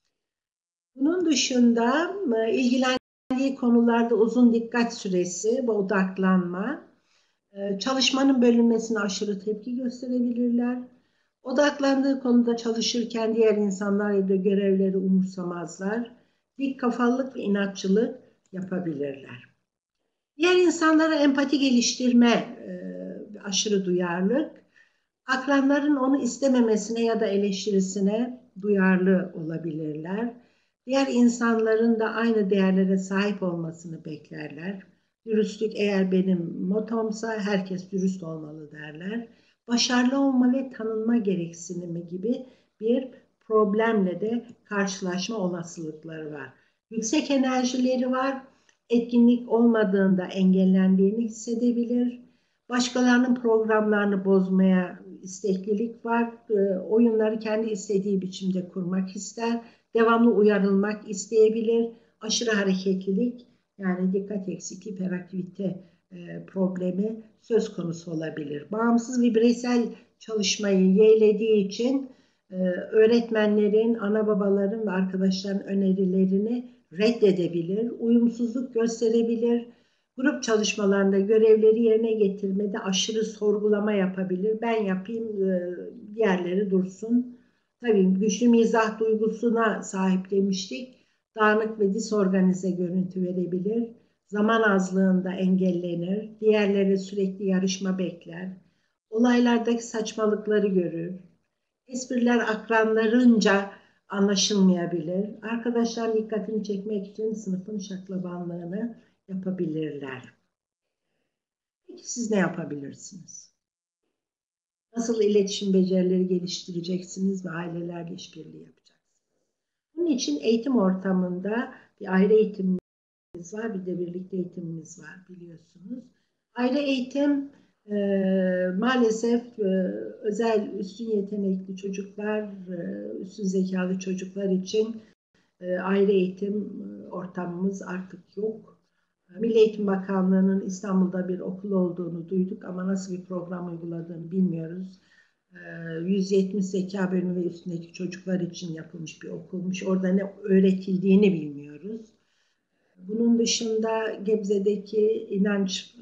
Bunun dışında ilgilendiği konularda uzun dikkat süresi ve odaklanma, çalışmanın bölünmesine aşırı tepki gösterebilirler. Odaklandığı konuda çalışırken diğer insanlar ya da görevleri umursamazlar. Dik kafalılık ve inatçılık yapabilirler. Diğer insanlara empati geliştirme, aşırı duyarlılık, akranların onu istememesine ya da eleştirisine duyarlı olabilirler. Diğer insanların da aynı değerlere sahip olmasını beklerler. Dürüstlük eğer benim motomsa herkes dürüst olmalı derler. Başarılı olma ve tanınma gereksinimi gibi bir problemle de karşılaşma olasılıkları var. Yüksek enerjileri var. Etkinlik olmadığında engellendiğini hissedebilir. Başkalarının programlarını bozmaya isteklilik var. Oyunları kendi istediği biçimde kurmak ister. Devamlı uyarılmak isteyebilir. Aşırı hareketlilik yani dikkat eksikliği, hiperaktivite problemi söz konusu olabilir. Bağımsız ve bireysel çalışmayı yeğlediği için öğretmenlerin, ana babaların ve arkadaşların önerilerini reddedebilir, uyumsuzluk gösterebilir, grup çalışmalarında görevleri yerine getirmede aşırı sorgulama yapabilir. Ben yapayım, diğerleri dursun. Tabii güçlü mizah duygusuna sahip demiştik. Dağınık ve disorganize görüntü verebilir. Zaman azlığında engellenir. Diğerleri sürekli yarışma bekler. Olaylardaki saçmalıkları görür. Espriler akranlarınca anlaşılmayabilir. Arkadaşlar dikkatini çekmek için sınıfın şaklabanlığını yapabilirler. Peki siz ne yapabilirsiniz? Nasıl iletişim becerileri geliştireceksiniz ve ailelerle işbirliği yapacaksınız? Bunun için eğitim ortamında bir aile eğitimimiz var, bir de birlikte eğitimimiz var biliyorsunuz. Aile eğitim e, maalesef e, özel üstün yetenekli çocuklar, e, üstün zekalı çocuklar için e, aile eğitim ortamımız artık yok. Milli Eğitim Bakanlığı'nın İstanbul'da bir okul olduğunu duyduk ama nasıl bir program uyguladığını bilmiyoruz. yüz yetmiş zeka bölümü ve üstündeki çocuklar için yapılmış bir okulmuş. Orada ne öğretildiğini bilmiyoruz. Bunun dışında Gebze'deki İnanç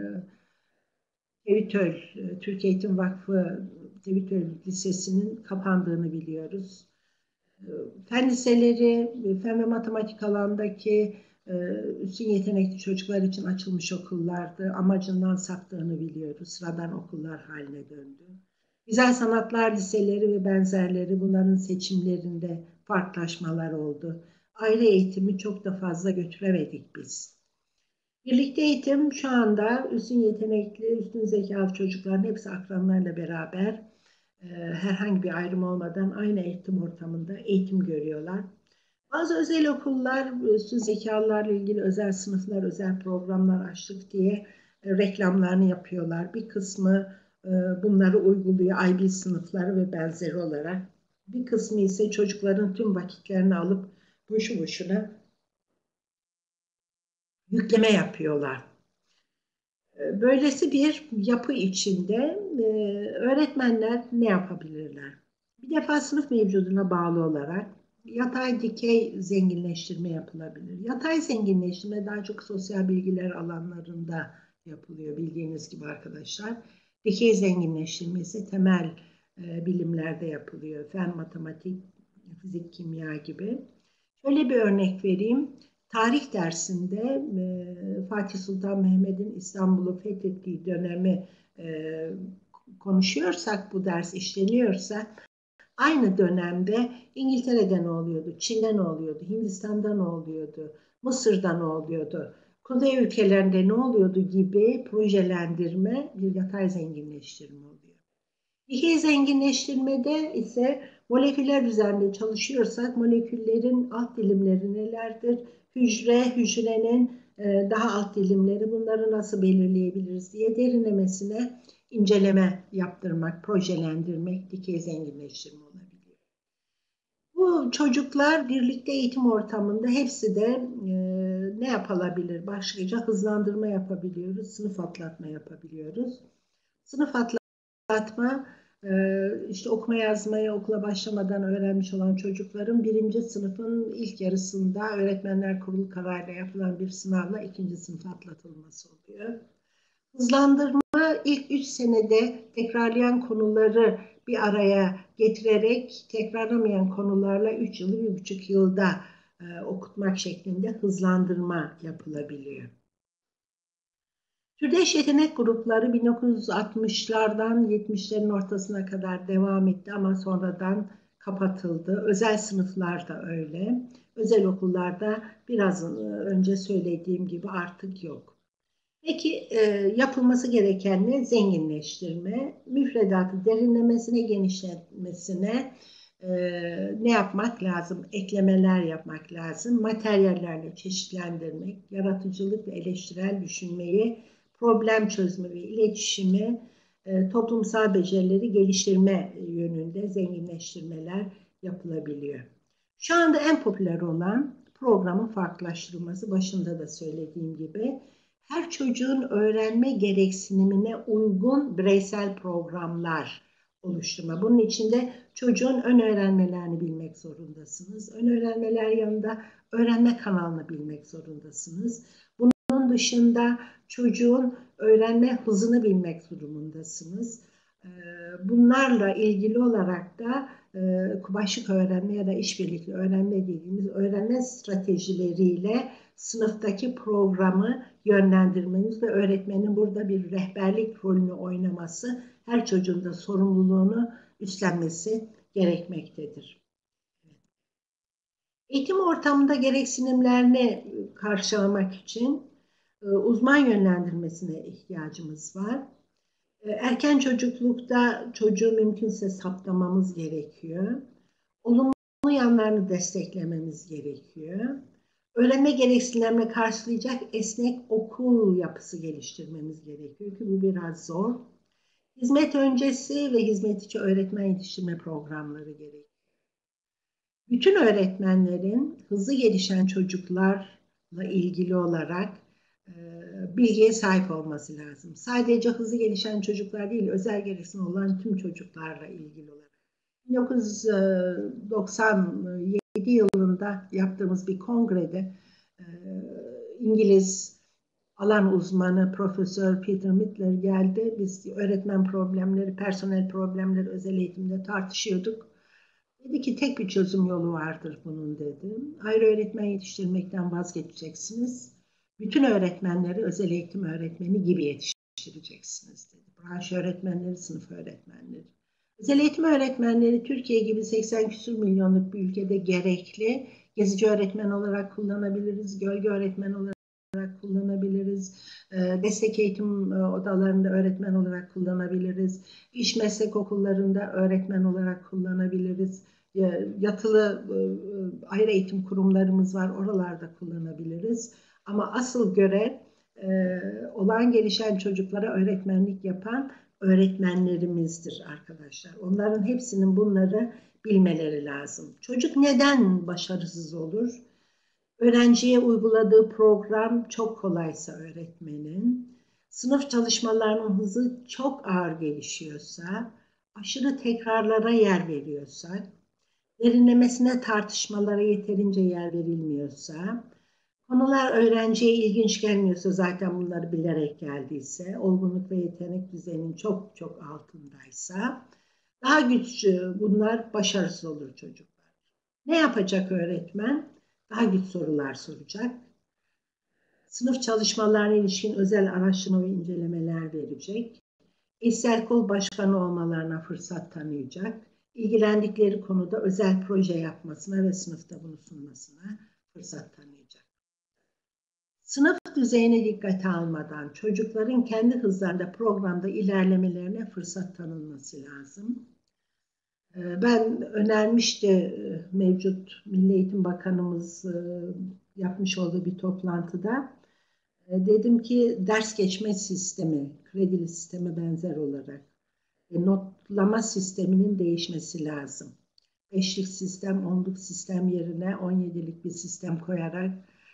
Tevitöl, Türk Eğitim Vakfı Tevitöl Lisesi'nin kapandığını biliyoruz. Fen liseleri, fen ve matematik alandaki üstün yetenekli çocuklar için açılmış okullardı. Amacından saptığını biliyoruz. Sıradan okullar haline döndü. Güzel sanatlar liseleri ve benzerleri, bunların seçimlerinde farklılaşmalar oldu. Aile eğitimi çok da fazla götüremedik biz. Birlikte eğitim şu anda üstün yetenekli, üstün zekalı çocukların hepsi akranlarla beraber e, herhangi bir ayrım olmadan aynı eğitim ortamında eğitim görüyorlar. Bazı özel okullar üstün zekalılarla ilgili özel sınıflar, özel programlar açtık diye e, reklamlarını yapıyorlar. Bir kısmı e, bunları uyguluyor, I B sınıfları ve benzeri olarak. Bir kısmı ise çocukların tüm vakitlerini alıp boşu boşuna yükleme yapıyorlar. Böylesi bir yapı içinde e, öğretmenler ne yapabilirler? Bir defa sınıf mevcuduna bağlı olarak yatay dikey zenginleştirme yapılabilir. Yatay zenginleştirme daha çok sosyal bilgiler alanlarında yapılıyor bildiğiniz gibi arkadaşlar. Dikey zenginleştirme ise temel e, bilimlerde yapılıyor. Fen, matematik, fizik, kimya gibi. Şöyle bir örnek vereyim. Tarih dersinde e, Fatih Sultan Mehmet'in İstanbul'u fethettiği dönemi e, konuşuyorsak, bu ders işleniyorsa, aynı dönemde İngiltere'de ne oluyordu, Çin'de ne oluyordu, Hindistan'da ne oluyordu, Mısır'da ne oluyordu, Kuzey ülkelerinde ne oluyordu gibi projelendirme bir yatay zenginleştirme oluyor. Dikey zenginleştirmede ise moleküller üzerinde çalışıyorsak moleküllerin alt dilimleri nelerdir? Hücre, hücrenin daha alt dilimleri, bunları nasıl belirleyebiliriz diye derinlemesine inceleme yaptırmak, projelendirmek dikey zenginleştirme olabiliyor. Bu çocuklar birlikte eğitim ortamında hepsi de e, ne yapılabilir? Başlıca hızlandırma yapabiliyoruz, sınıf atlatma yapabiliyoruz. Sınıf atlatma, işte okuma yazmayı okula başlamadan öğrenmiş olan çocukların birinci sınıfın ilk yarısında öğretmenler kurulu kararıyla yapılan bir sınavla ikinci sınıfa atlatılması oluyor. Hızlandırma ilk üç senede tekrarlayan konuları bir araya getirerek tekrarlamayan konularla üç yılı bir buçuk yılda e, okutmak şeklinde hızlandırma yapılabiliyor. Türdeş yetenek grupları bin dokuz yüz altmışlardan yetmişlerin ortasına kadar devam etti ama sonradan kapatıldı. Özel sınıflar da öyle. Özel okullarda biraz önce söylediğim gibi artık yok. Peki e, yapılması gereken ne? Zenginleştirme, müfredatı derinlemesine, genişletmesine e, ne yapmak lazım? Eklemeler yapmak lazım. Materyallerle çeşitlendirmek, yaratıcılık ve eleştirel düşünmeyi, problem çözme ve iletişimi, e, toplumsal becerileri geliştirme yönünde zenginleştirmeler yapılabiliyor. Şu anda en popüler olan programın farklılaştırılması, başında da söylediğim gibi, her çocuğun öğrenme gereksinimine uygun bireysel programlar oluşturma. Bunun içinde çocuğun ön öğrenmelerini bilmek zorundasınız. Ön öğrenmeler yanında öğrenme kanalını bilmek zorundasınız. Bunun dışında çocuğun öğrenme hızını bilmek durumundasınız. Bunlarla ilgili olarak da başlık öğrenme ya da işbirlikli öğrenme dediğimiz öğrenme stratejileriyle sınıftaki programı yönlendirmeniz ve öğretmenin burada bir rehberlik rolünü oynaması, her çocuğun da sorumluluğunu üstlenmesi gerekmektedir. Eğitim ortamında gereksinimlerini karşılamak için uzman yönlendirmesine ihtiyacımız var. Erken çocuklukta çocuğu mümkünse saptamamız gerekiyor. Olumlu yanlarını desteklememiz gerekiyor. Öğrenme gereksinimlerini karşılayacak esnek okul yapısı geliştirmemiz gerekiyor ki bu biraz zor. Hizmet öncesi ve hizmet içi öğretmen yetiştirme programları gerekiyor. Bütün öğretmenlerin hızlı gelişen çocuklarla ilgili olarak bilgiye sahip olması lazım. Sadece hızlı gelişen çocuklar değil, özel gereksinim olan tüm çocuklarla ilgili olarak. bin dokuz yüz doksan yedi yılında yaptığımız bir kongrede İngiliz alan uzmanı Profesör Peter Mittler geldi. Biz öğretmen problemleri, personel problemleri özel eğitimde tartışıyorduk. Dedi ki tek bir çözüm yolu vardır bunun dedi. Ayrı öğretmen yetiştirmekten vazgeçeceksiniz. Bütün öğretmenleri özel eğitim öğretmeni gibi yetiştireceksiniz dedi. Branş öğretmenleri, sınıf öğretmenleri. Özel eğitim öğretmenleri Türkiye gibi seksen küsur milyonluk bir ülkede gerekli. Gezici öğretmen olarak kullanabiliriz, gölge öğretmen olarak kullanabiliriz. Destek eğitim odalarında öğretmen olarak kullanabiliriz. İş meslek okullarında öğretmen olarak kullanabiliriz. Yatılı ayrı eğitim kurumlarımız var, oralarda kullanabiliriz. Ama asıl görev olağan gelişen çocuklara öğretmenlik yapan öğretmenlerimizdir arkadaşlar. Onların hepsinin bunları bilmeleri lazım. Çocuk neden başarısız olur? Öğrenciye uyguladığı program çok kolaysa öğretmenin, sınıf çalışmalarının hızı çok ağır gelişiyorsa, aşırı tekrarlara yer veriyorsak, derinlemesine tartışmalara yeterince yer verilmiyorsa, konular öğrenciye ilginç gelmiyorsa, zaten bunları bilerek geldiyse, olgunluk ve yetenek düzeyinin çok çok altındaysa, daha güçlü, bunlar başarısız olur çocuklar. Ne yapacak öğretmen? Daha güç sorular soracak. Sınıf çalışmalarına ilişkin özel araştırma ve incelemeler verecek. İSEL Kol Başkanı olmalarına fırsat tanıyacak. İlgilendikleri konuda özel proje yapmasına ve sınıfta bunu sunmasına fırsat tanıyacak. Sınıf düzeyine dikkate almadan çocukların kendi hızlarında programda ilerlemelerine fırsat tanınması lazım. Ben önermişti mevcut Milli Eğitim Bakanımız yapmış olduğu bir toplantıda. Dedim ki ders geçme sistemi, kredili sisteme benzer olarak notlama sisteminin değişmesi lazım. Beşlik sistem, onluk sistem yerine on yedilik bir sistem koyarak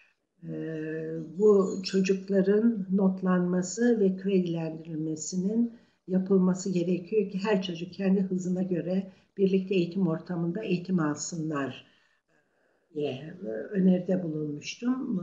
bu çocukların notlanması ve kredilendirilmesinin yapılması gerekiyor ki her çocuk kendi hızına göre birlikte eğitim ortamında eğitim alsınlar diye öneride bulunmuştum.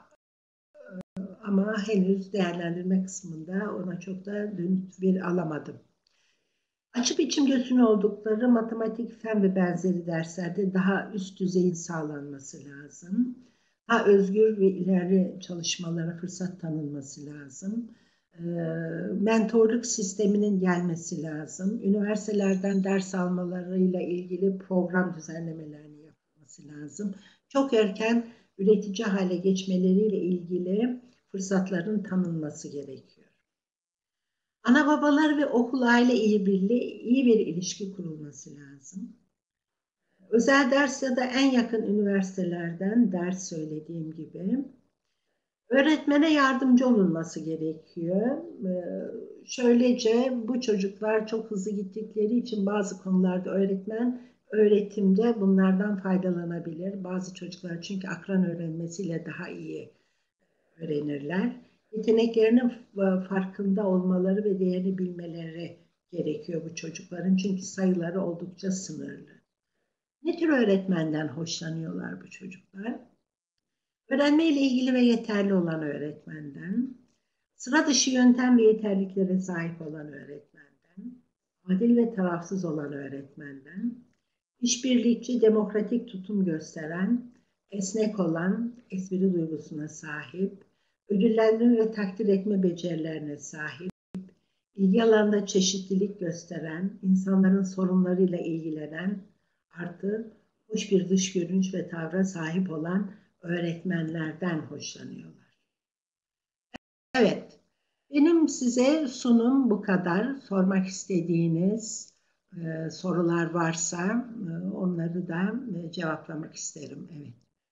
Ama henüz değerlendirme kısmında ona çok da dönüt bir alamadım. Açık biçim göçün oldukları matematik, fen ve benzeri derslerde daha üst düzeyin sağlanması lazım. Daha özgür ve ileri çalışmalara fırsat tanınması lazım. Mentorluk sisteminin gelmesi lazım. Üniversitelerden ders almalarıyla ilgili program düzenlemelerini yapılması lazım. Çok erken üretici hale geçmeleriyle ilgili fırsatların tanınması gerekiyor. Ana babalar ve okul aile iyi birliği, iyi bir ilişki kurulması lazım. Özel ders ya da en yakın üniversitelerden ders söylediğim gibi öğretmene yardımcı olunması gerekiyor. Şöylece bu çocuklar çok hızlı gittikleri için bazı konularda öğretmen öğretimde bunlardan faydalanabilir. Bazı çocuklar çünkü akran öğrenmesiyle daha iyi öğrenirler. Yeteneklerinin farkında olmaları ve değerini bilmeleri gerekiyor bu çocukların. Çünkü sayıları oldukça sınırlı. Ne tür öğretmenden hoşlanıyorlar bu çocuklar? Öğrenme ile ilgili ve yeterli olan öğretmenden, sıra dışı yöntem ve yeterliklere sahip olan öğretmenden, adil ve tarafsız olan öğretmenden, işbirlikçi, demokratik tutum gösteren, esnek olan, espri duygusuna sahip, ödüllendirme ve takdir etme becerilerine sahip, ilgi alanında çeşitlilik gösteren, insanların sorunlarıyla ilgilenen, artı hoş bir dış görünüş ve tavra sahip olan öğretmenlerden hoşlanıyorlar. Evet, benim size sunum bu kadar. Sormak istediğiniz e, sorular varsa e, onları da e, cevaplamak isterim. Evet.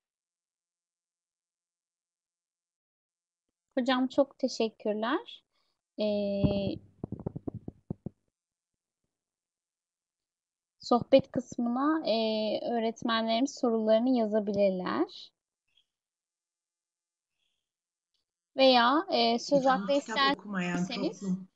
Hocam çok teşekkürler. Ee, sohbet kısmına e, öğretmenlerimiz sorularını yazabilirler. Veya e, söz hakkı Kitap okumayan isterseniz toplum.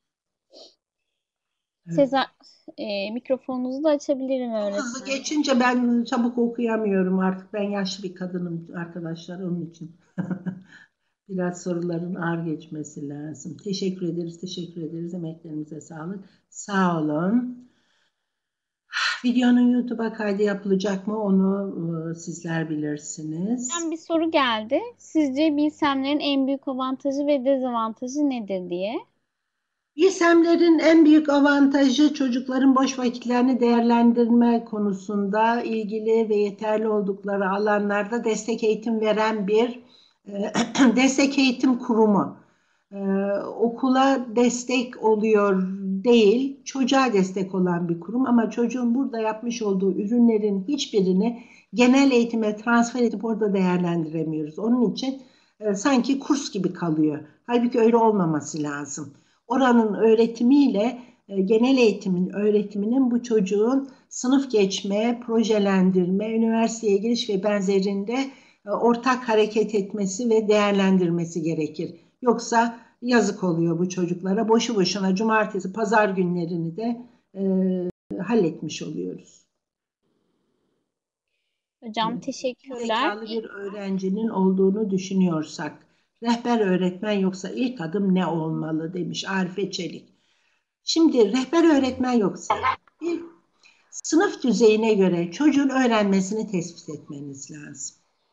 söz, Evet. e, mikrofonunuzu da açabilirim Çok hızlı öğretmen. geçince ben çabuk okuyamıyorum artık. Ben yaşlı bir kadınım arkadaşlar onun için. Biraz soruların ağır geçmesi lazım. Teşekkür ederiz, teşekkür ederiz. Emeklerinize sağlık. Sağ olun. Videonun YouTube'a kaydı yapılacak mı onu e, sizler bilirsiniz. Bir soru geldi. Sizce bilsemlerin en büyük avantajı ve dezavantajı nedir diye. Bilsemlerin en büyük avantajı çocukların boş vakitlerini değerlendirme konusunda ilgili ve yeterli oldukları alanlarda destek eğitim veren bir e, destek eğitim kurumu. Ee, okula destek oluyor değil, çocuğa destek olan bir kurum ama çocuğun burada yapmış olduğu ürünlerin hiçbirini genel eğitime transfer edip orada değerlendiremiyoruz. Onun için e, sanki kurs gibi kalıyor. Halbuki öyle olmaması lazım. Oranın öğretimiyle e, genel eğitimin öğretiminin bu çocuğun sınıf geçme, projelendirme, üniversiteye giriş ve benzerinde e, ortak hareket etmesi ve değerlendirmesi gerekir. Yoksa yazık oluyor bu çocuklara. Boşu boşuna cumartesi, pazar günlerini de e, halletmiş oluyoruz. Hocam Evet. teşekkürler. Zekalı bir öğrencinin olduğunu düşünüyorsak, rehber öğretmen yoksa ilk adım ne olmalı demiş Arife Çelik. Şimdi rehber öğretmen yoksa bir sınıf düzeyine göre çocuğun öğrenmesini tespit etmeniz lazım.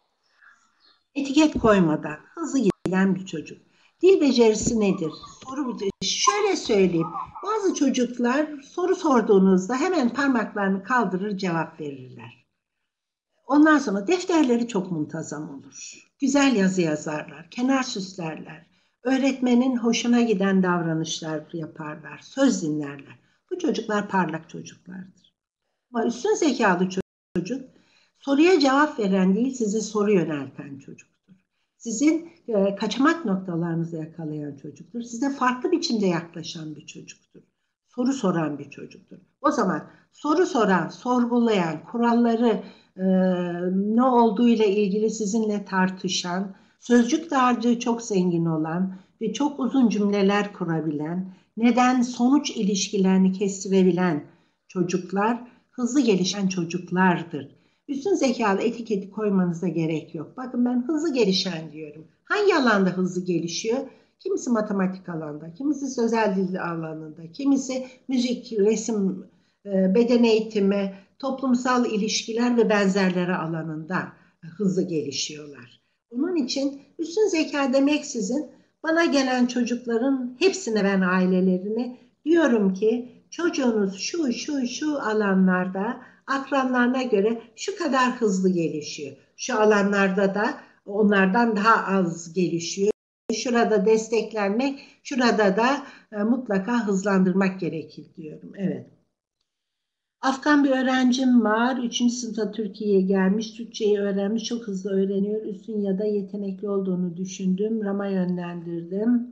Etiket koymadan hızlı giden bir çocuk. Dil becerisi nedir? Soru şöyle söyleyeyim. Bazı çocuklar soru sorduğunuzda hemen parmaklarını kaldırır cevap verirler. Ondan sonra defterleri çok muntazam olur. Güzel yazı yazarlar, kenar süslerler. Öğretmenin hoşuna giden davranışlar yaparlar, söz dinlerler. Bu çocuklar parlak çocuklardır. Ama üstün zekalı çocuk soruya cevap veren değil, sizi soru yönelten çocuktur. Sizin e, kaçamak noktalarınızı yakalayan çocuktur. Size farklı biçimde yaklaşan bir çocuktur. Soru soran bir çocuktur. O zaman soru soran, sorgulayan, kuralları e, ne olduğuyla ilgili sizinle tartışan, sözcük dağarcığı çok zengin olan ve çok uzun cümleler kurabilen, neden sonuç ilişkilerini kestirebilen çocuklar hızlı gelişen çocuklardır. Üstün zekalı etiketi koymanıza gerek yok. Bakın ben hızlı gelişen diyorum. Hangi alanda hızlı gelişiyor? Kimisi matematik alanda, kimisi sözel dil alanında, kimisi müzik, resim, beden eğitimi, toplumsal ilişkiler ve benzerleri alanında hızlı gelişiyorlar. Onun için üstün zeka demeksizin bana gelen çocukların hepsine ben ailelerine diyorum ki çocuğunuz şu şu şu alanlarda akranlarına göre şu kadar hızlı gelişiyor. Şu alanlarda da onlardan daha az gelişiyor. Şurada desteklenmek, şurada da e, mutlaka hızlandırmak gerekir diyorum. Evet. Afgan bir öğrencim var. Üçüncü sınıfta Türkiye'ye gelmiş. Türkçeyi öğrenmiş. Çok hızlı öğreniyor. Üstün ya da yetenekli olduğunu düşündüm. Ram'a yönlendirdim.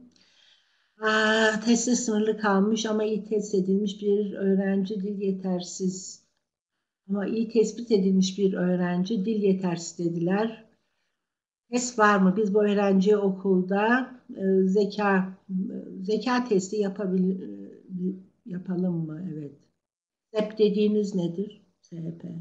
Aa, testi sınırlı kalmış ama iyi test edilmiş bir öğrenci dil yetersiz. Ama iyi tespit edilmiş bir öğrenci dil yetersiz dediler. Test var mı? Biz bu öğrenciye okulda e, zeka zeka testi yapabil, e, yapalım mı? Evet. S E P dediğiniz nedir? S E P.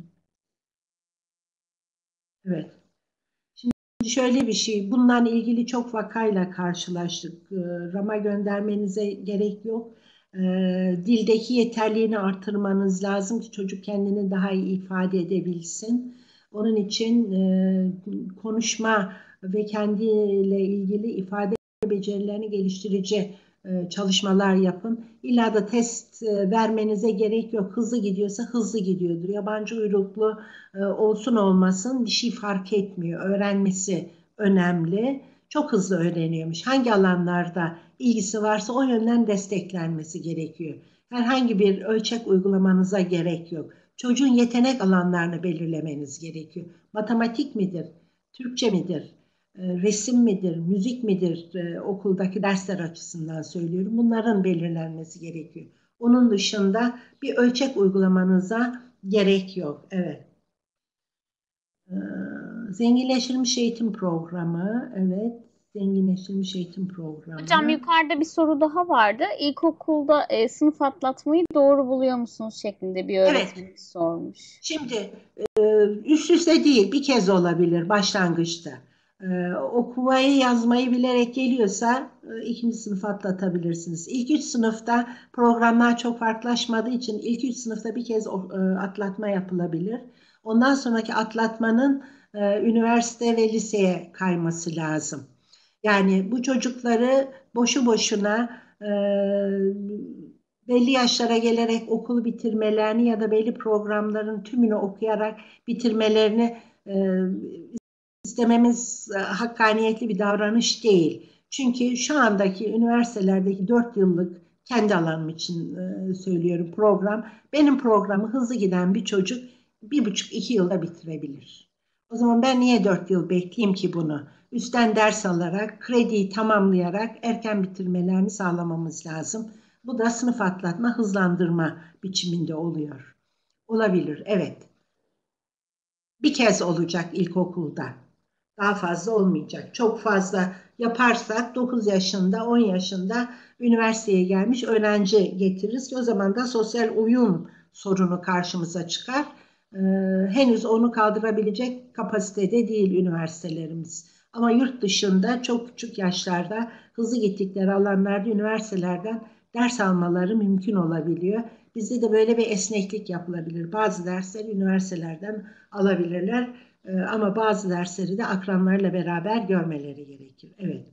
Evet. Şimdi şöyle bir şey. Bundan ilgili çok vakayla karşılaştık. E, Ram'a göndermenize gerek yok. E, dildeki yeterliğini artırmanız lazım ki çocuk kendini daha iyi ifade edebilsin. Onun için e, konuşma ve kendiyle ilgili ifade becerilerini geliştirici e, çalışmalar yapın. İlla da test e, vermenize gerek yok. Hızlı gidiyorsa hızlı gidiyordur. Yabancı uyruklu e, olsun olmasın bir şey fark etmiyor. Öğrenmesi önemli. Çok hızlı öğreniyormuş. Hangi alanlarda ilgisi varsa o yönden desteklenmesi gerekiyor. Herhangi bir ölçek uygulamanıza gerek yok. Çocuğun yetenek alanlarını belirlemeniz gerekiyor. Matematik midir? Türkçe midir? Resim midir? Müzik midir? Okuldaki dersler açısından söylüyorum. Bunların belirlenmesi gerekiyor. Onun dışında bir ölçek uygulamanıza gerek yok. Evet. Zenginleştirilmiş eğitim programı. Evet. Zenginleştirilmiş eğitim programı. Hocam yukarıda bir soru daha vardı. İlkokulda e, sınıf atlatmayı doğru buluyor musunuz şeklinde bir öğretmenimiz evet. sormuş. Şimdi e, üst üste değil bir kez olabilir başlangıçta. Ee, okumayı yazmayı bilerek geliyorsa e, ikinci sınıf atlatabilirsiniz. İlk üç sınıfta programlar çok farklılaşmadığı için ilk üç sınıfta bir kez o- e, atlatma yapılabilir. Ondan sonraki atlatmanın e, üniversite ve liseye kayması lazım. Yani bu çocukları boşu boşuna e, belli yaşlara gelerek okulu bitirmelerini ya da belli programların tümünü okuyarak bitirmelerini e, istememiz e, hakkaniyetli bir davranış değil. Çünkü şu andaki üniversitelerdeki dört yıllık, kendi alanım için e, söylüyorum, program, benim programı hızlı giden bir çocuk bir buçuk iki yılda bitirebilir. O zaman ben niye dört yıl bekleyeyim ki bunu? Üstten ders alarak, krediyi tamamlayarak erken bitirmelerini sağlamamız lazım. Bu da sınıf atlatma, hızlandırma biçiminde oluyor. Olabilir, evet. Bir kez olacak ilkokulda. Daha fazla olmayacak. Çok fazla yaparsak dokuz yaşında, on yaşında üniversiteye gelmiş öğrenci getiririz. O zaman da sosyal uyum sorunu karşımıza çıkar. Ee, henüz onu kaldırabilecek kapasitede değil üniversitelerimiz. Ama yurt dışında çok küçük yaşlarda hızlı gittikleri alanlarda üniversitelerden ders almaları mümkün olabiliyor. Bizde de böyle bir esneklik yapılabilir. Bazı dersler üniversitelerden alabilirler. Ee, ama bazı dersleri de akranlarla beraber görmeleri gerekir. Evet.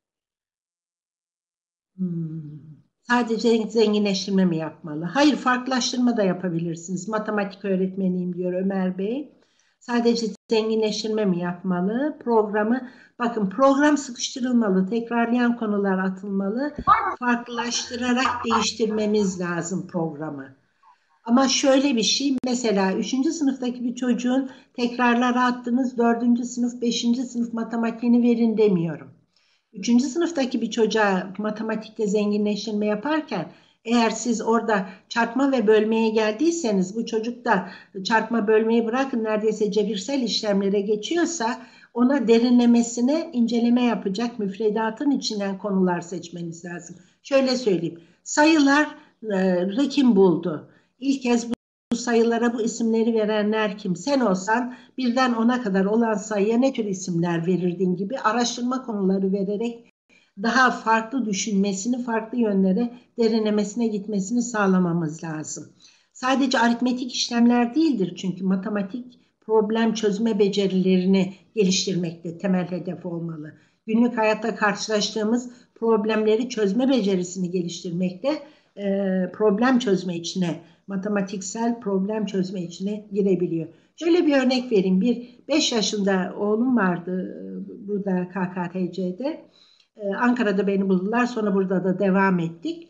Hmm. Sadece zenginleştirme mi yapmalı? Hayır, farklılaştırma da yapabilirsiniz. Matematik öğretmeniyim diyor Ömer Bey. Sadece zenginleştirme mi yapmalı? Programı, bakın, program sıkıştırılmalı, tekrarlayan konular atılmalı, farklılaştırarak değiştirmemiz lazım programı. Ama şöyle bir şey, mesela üçüncü sınıftaki bir çocuğun tekrarlara attığınız dördüncü sınıf, beşinci sınıf matematiğini verin demiyorum. Üçüncü sınıftaki bir çocuğa matematikte zenginleştirme yaparken eğer siz orada çarpma ve bölmeye geldiyseniz, bu çocuk da çarpma bölmeyi bırakın neredeyse cebirsel işlemlere geçiyorsa ona derinlemesine inceleme yapacak müfredatın içinden konular seçmeniz lazım. Şöyle söyleyeyim, sayılar e, kim buldu? İlk kez bu sayılara bu isimleri verenler kim? Sen olsan birden ona kadar olan sayıya ne tür isimler verirdin gibi araştırma konuları vererek daha farklı düşünmesini, farklı yönlere derinlemesine gitmesini sağlamamız lazım. Sadece aritmetik işlemler değildir, çünkü matematik problem çözme becerilerini geliştirmekte temel hedef olmalı. Günlük hayatta karşılaştığımız problemleri çözme becerisini geliştirmekte, e, problem çözme içine, matematiksel problem çözme içine girebiliyor. Şöyle bir örnek vereyim. Bir beş yaşında oğlum vardı burada K K T C'de. Ankara'da beni buldular. Sonra burada da devam ettik.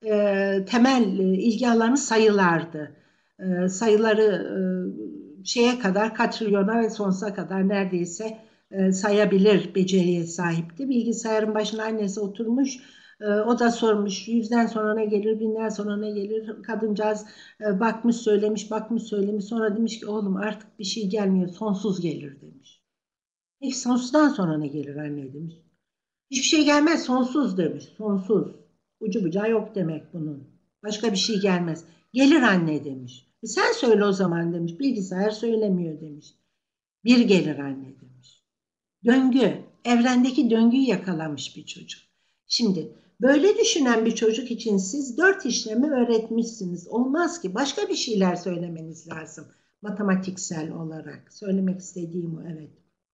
Temel ilgi alanı sayılardı. Sayıları şeye kadar, katrilyona ve sonsuza kadar neredeyse sayabilir beceriye sahipti. Bilgisayarın başına annesi oturmuş. O da sormuş, yüzden sonra ne gelir, binden sonra ne gelir? Kadıncağız bakmış söylemiş, bakmış söylemiş. Sonra demiş ki oğlum artık bir şey gelmiyor, sonsuz gelir demiş. Peki sonsuzdan sonra ne gelir anne demiş. Hiçbir şey gelmez, sonsuz demiş, sonsuz. Ucu bucağı yok demek bunun. Başka bir şey gelmez. Gelir anne demiş. E sen söyle o zaman demiş. Bilgisayar söylemiyor demiş. Bir gelir anne demiş. Döngü, evrendeki döngüyü yakalamış bir çocuk. Şimdi böyle düşünen bir çocuk için siz dört işlemi öğretmişsiniz. Olmaz ki, başka bir şeyler söylemeniz lazım. Matematiksel olarak. Söylemek istediğim o, evet.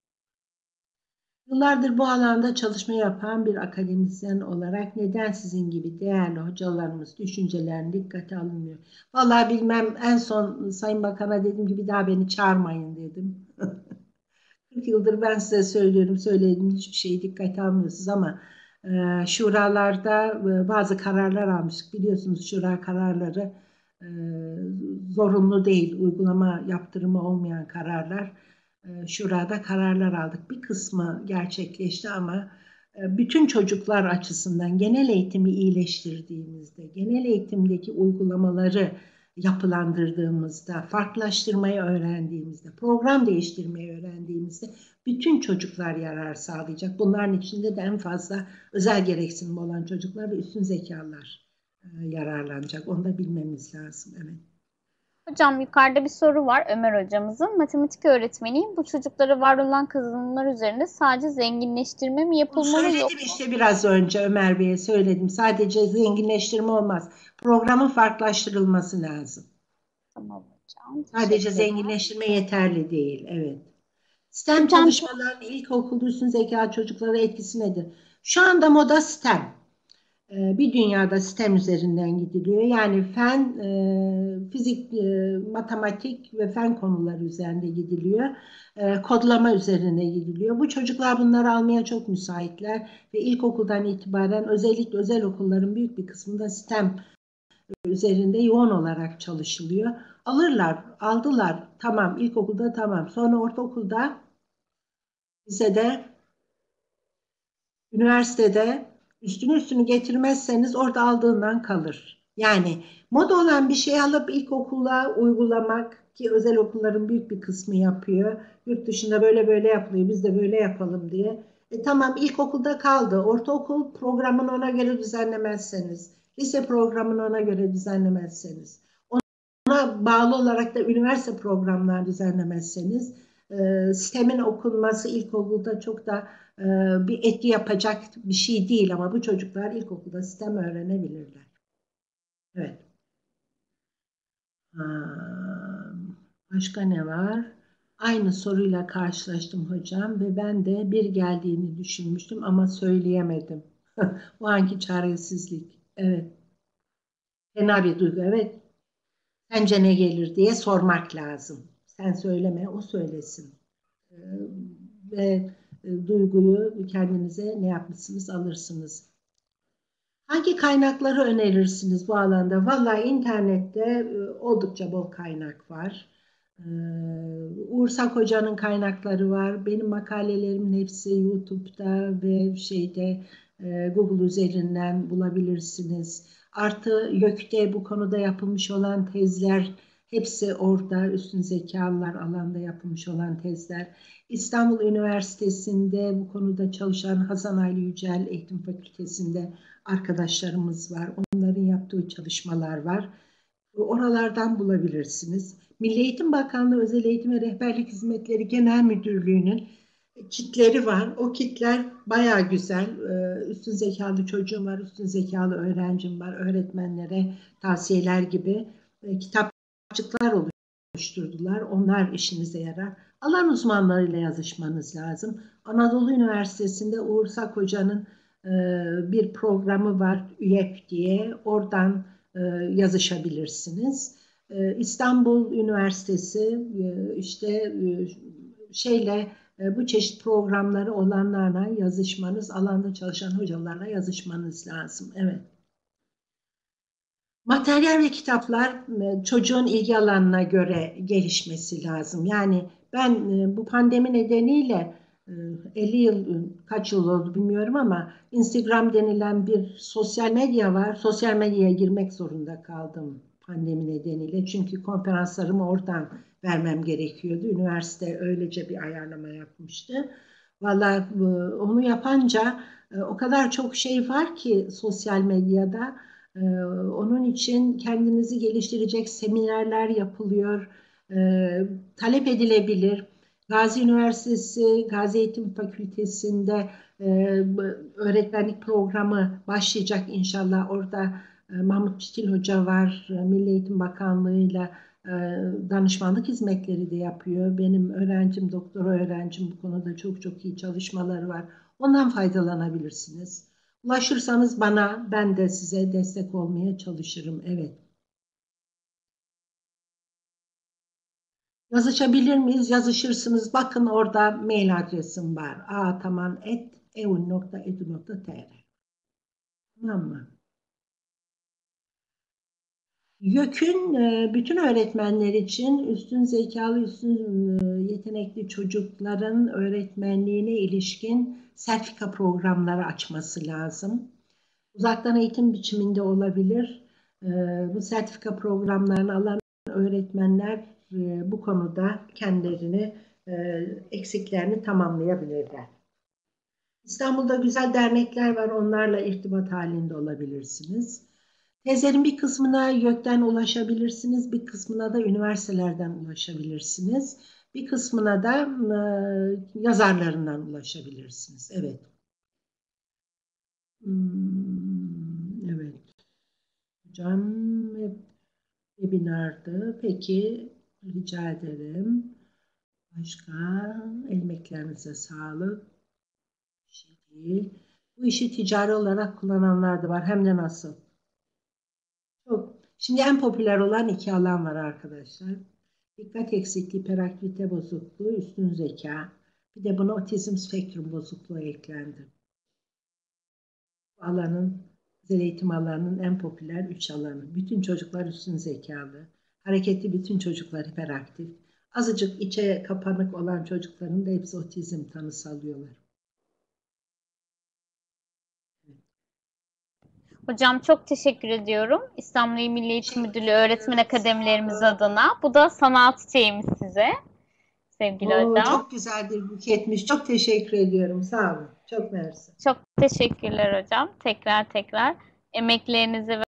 Yıllardır bu alanda çalışma yapan bir akademisyen olarak neden sizin gibi değerli hocalarımız düşüncelerini dikkate alınmıyor? Vallahi bilmem, en son Sayın Bakan'a dedim ki bir daha beni çağırmayın dedim. kırk yıldır ben size söylüyorum, söyledim, hiçbir şeyi dikkate almıyorsunuz ama e, şuralarda e, bazı kararlar almıştık. Biliyorsunuz şura kararları e, zorunlu değil, uygulama yaptırımı olmayan kararlar. E, şurada kararlar aldık. Bir kısmı gerçekleşti ama e, bütün çocuklar açısından genel eğitimi iyileştirdiğimizde, genel eğitimdeki uygulamaları yapılandırdığımızda, farklılaştırmayı öğrendiğimizde, program değiştirmeyi öğrendiğimizde bütün çocuklar yarar sağlayacak. Bunların içinde de en fazla özel gereksinim olan çocuklar ve üstün zekalar e, yararlanacak. Onu da bilmemiz lazım. Evet. Hocam yukarıda bir soru var Ömer hocamızın. Matematik öğretmeniyim. Bu çocuklara var olan kazanımlar üzerinde sadece zenginleştirme mi Onu yapılmalı söyledim yoksa? işte biraz önce Ömer Bey'e söyledim. Sadece zenginleştirme olmaz. Programın farklılaştırılması lazım. Tamam hocam. Sadece Teşekkürler. zenginleştirme yeterli değil. Evet. STEM Hocam çalışmalarının ilkokulda üstün zeka çocuklara etkisi nedir? Şu anda moda STEM. Ee, Bir dünyada STEM üzerinden gidiliyor. Yani fen, e, fizik, e, matematik ve fen konuları üzerinde gidiliyor. E, Kodlama üzerine gidiliyor. Bu çocuklar bunları almaya çok müsaitler ve ilkokuldan itibaren özellikle özel okulların büyük bir kısmında STEM üzerinde yoğun olarak çalışılıyor. Alırlar, aldılar. Tamam, ilkokulda tamam. Sonra ortaokulda, lisede, üniversitede üstünü üstünü getirmezseniz orada aldığından kalır. Yani moda olan bir şey alıp ilkokula uygulamak ki özel okulların büyük bir kısmı yapıyor. Yurt dışında böyle böyle yapılıyor. Biz de böyle yapalım diye. E tamam ilkokulda kaldı. Ortaokul programını ona göre düzenlemezseniz, lise programını ona göre düzenlemezseniz, ona bağlı olarak da üniversite programlar düzenlemezseniz e, STEM'in okunması ilkokulda çok da e, bir etki yapacak bir şey değil ama bu çocuklar ilkokulda STEM öğrenebilirler. Evet. Ha, başka ne var? Aynı soruyla karşılaştım hocam ve ben de bir geldiğini düşünmüştüm ama söyleyemedim. O anki çaresizlik. Evet. Fena bir duygu. Evet. Sence ne gelir diye sormak lazım. Sen söyleme, o söylesin. Ee, ve e, duyguyu kendinize ne yapmışsınız alırsınız. Hangi kaynakları önerirsiniz bu alanda? Vallahi internette e, oldukça bol kaynak var. Ee, Uğur Sak Hoca'nın kaynakları var. Benim makalelerimin hepsi YouTube'da ve şeyde e, Google üzerinden bulabilirsiniz. Artı YÖK'te bu konuda yapılmış olan tezler hepsi orada. Üstün zekalılar alanda yapılmış olan tezler. İstanbul Üniversitesi'nde bu konuda çalışan Hasan Ali Yücel Eğitim Fakültesi'nde arkadaşlarımız var. Onların yaptığı çalışmalar var. Oralardan bulabilirsiniz. Milli Eğitim Bakanlığı Özel Eğitim ve Rehberlik Hizmetleri Genel Müdürlüğü'nün kitleri var. O kitler bayağı güzel. Ee, Üstün zekalı çocuğum var, üstün zekalı öğrencim var. Öğretmenlere tavsiyeler gibi e, kitapçıklar oluşturdular. Onlar işinize yarar. Alan uzmanlarıyla yazışmanız lazım. Anadolu Üniversitesi'nde Uğur Sak Hoca'nın e, bir programı var, ÜYEP diye. Oradan e, yazışabilirsiniz. E, İstanbul Üniversitesi e, işte e, şeyle e, bu çeşit programları olanlarla yazışmanız, alanda çalışan hocalarla yazışmanız lazım. Evet. Materyal ve kitaplar e, çocuğun ilgi alanına göre gelişmesi lazım. Yani ben e, bu pandemi nedeniyle e, elli yıl, kaç yıl oldu bilmiyorum ama Instagram denilen bir sosyal medya var. Sosyal medyaya girmek zorunda kaldım pandemi nedeniyle. Çünkü konferanslarımı oradan vermem gerekiyordu. Üniversite öylece bir ayarlama yapmıştı. Vallahi e, onu yapınca e, o kadar çok şey var ki sosyal medyada. Ee, Onun için kendinizi geliştirecek seminerler yapılıyor, ee, talep edilebilir. Gazi Üniversitesi, Gazi Eğitim Fakültesi'nde e, öğretmenlik programı başlayacak inşallah. Orada e, Mahmut Çitil Hoca var, e, Milli Eğitim Bakanlığı'yla e, danışmanlık hizmetleri de yapıyor. Benim öğrencim, doktora öğrencim bu konuda çok çok iyi çalışmaları var. Ondan faydalanabilirsiniz. Ulaşırsanız bana, ben de size destek olmaya çalışırım. Evet. Yazışabilir miyiz? Yazışırsınız. Bakın orada mail adresim var. ataman at eun nokta edu nokta tr. Tamam mı? YÖK'ün e, bütün öğretmenler için üstün zekalı, üstün e, yetenekli çocukların öğretmenliğine ilişkin sertifika programları açması lazım. Uzaktan eğitim biçiminde olabilir. E, Bu sertifika programlarını alan öğretmenler e, bu konuda kendilerini e, eksiklerini tamamlayabilirler. İstanbul'da güzel dernekler var, onlarla irtibat halinde olabilirsiniz. Tezlerin bir kısmına YÖK'ten ulaşabilirsiniz, bir kısmına da üniversitelerden ulaşabilirsiniz. Bir kısmına da e, yazarlarından ulaşabilirsiniz. Evet. Hmm, evet. Hocam hep webinardı. Peki, rica ederim. Başka, emeklerinize sağlık. Şimdi, bu işi ticari olarak kullananlar da var. Hem de nasıl? Çok. Şimdi en popüler olan iki alan var arkadaşlar. Dikkat eksikliği, hiperaktivite bozukluğu, üstün zeka. Bir de buna otizm spektrum bozukluğu eklendi. Bu alanın, özel eğitim alanının en popüler üç alanı. Bütün çocuklar üstün zekalı. Hareketli bütün çocuklar hiperaktif. Azıcık içe kapanık olan çocukların da hepsi otizm tanısı alıyorlar. Hocam çok teşekkür ediyorum. İstanbul İl Milli Eğitim Müdürlüğü öğretmen akademilerimiz adına. Bu da sanat çiçeğimiz size. Sevgili Oo, hocam. çok güzel bir buketmiş. Çok teşekkür ediyorum. Sağ olun. Çok mersi. Çok teşekkürler hocam. Tekrar tekrar emeklerinize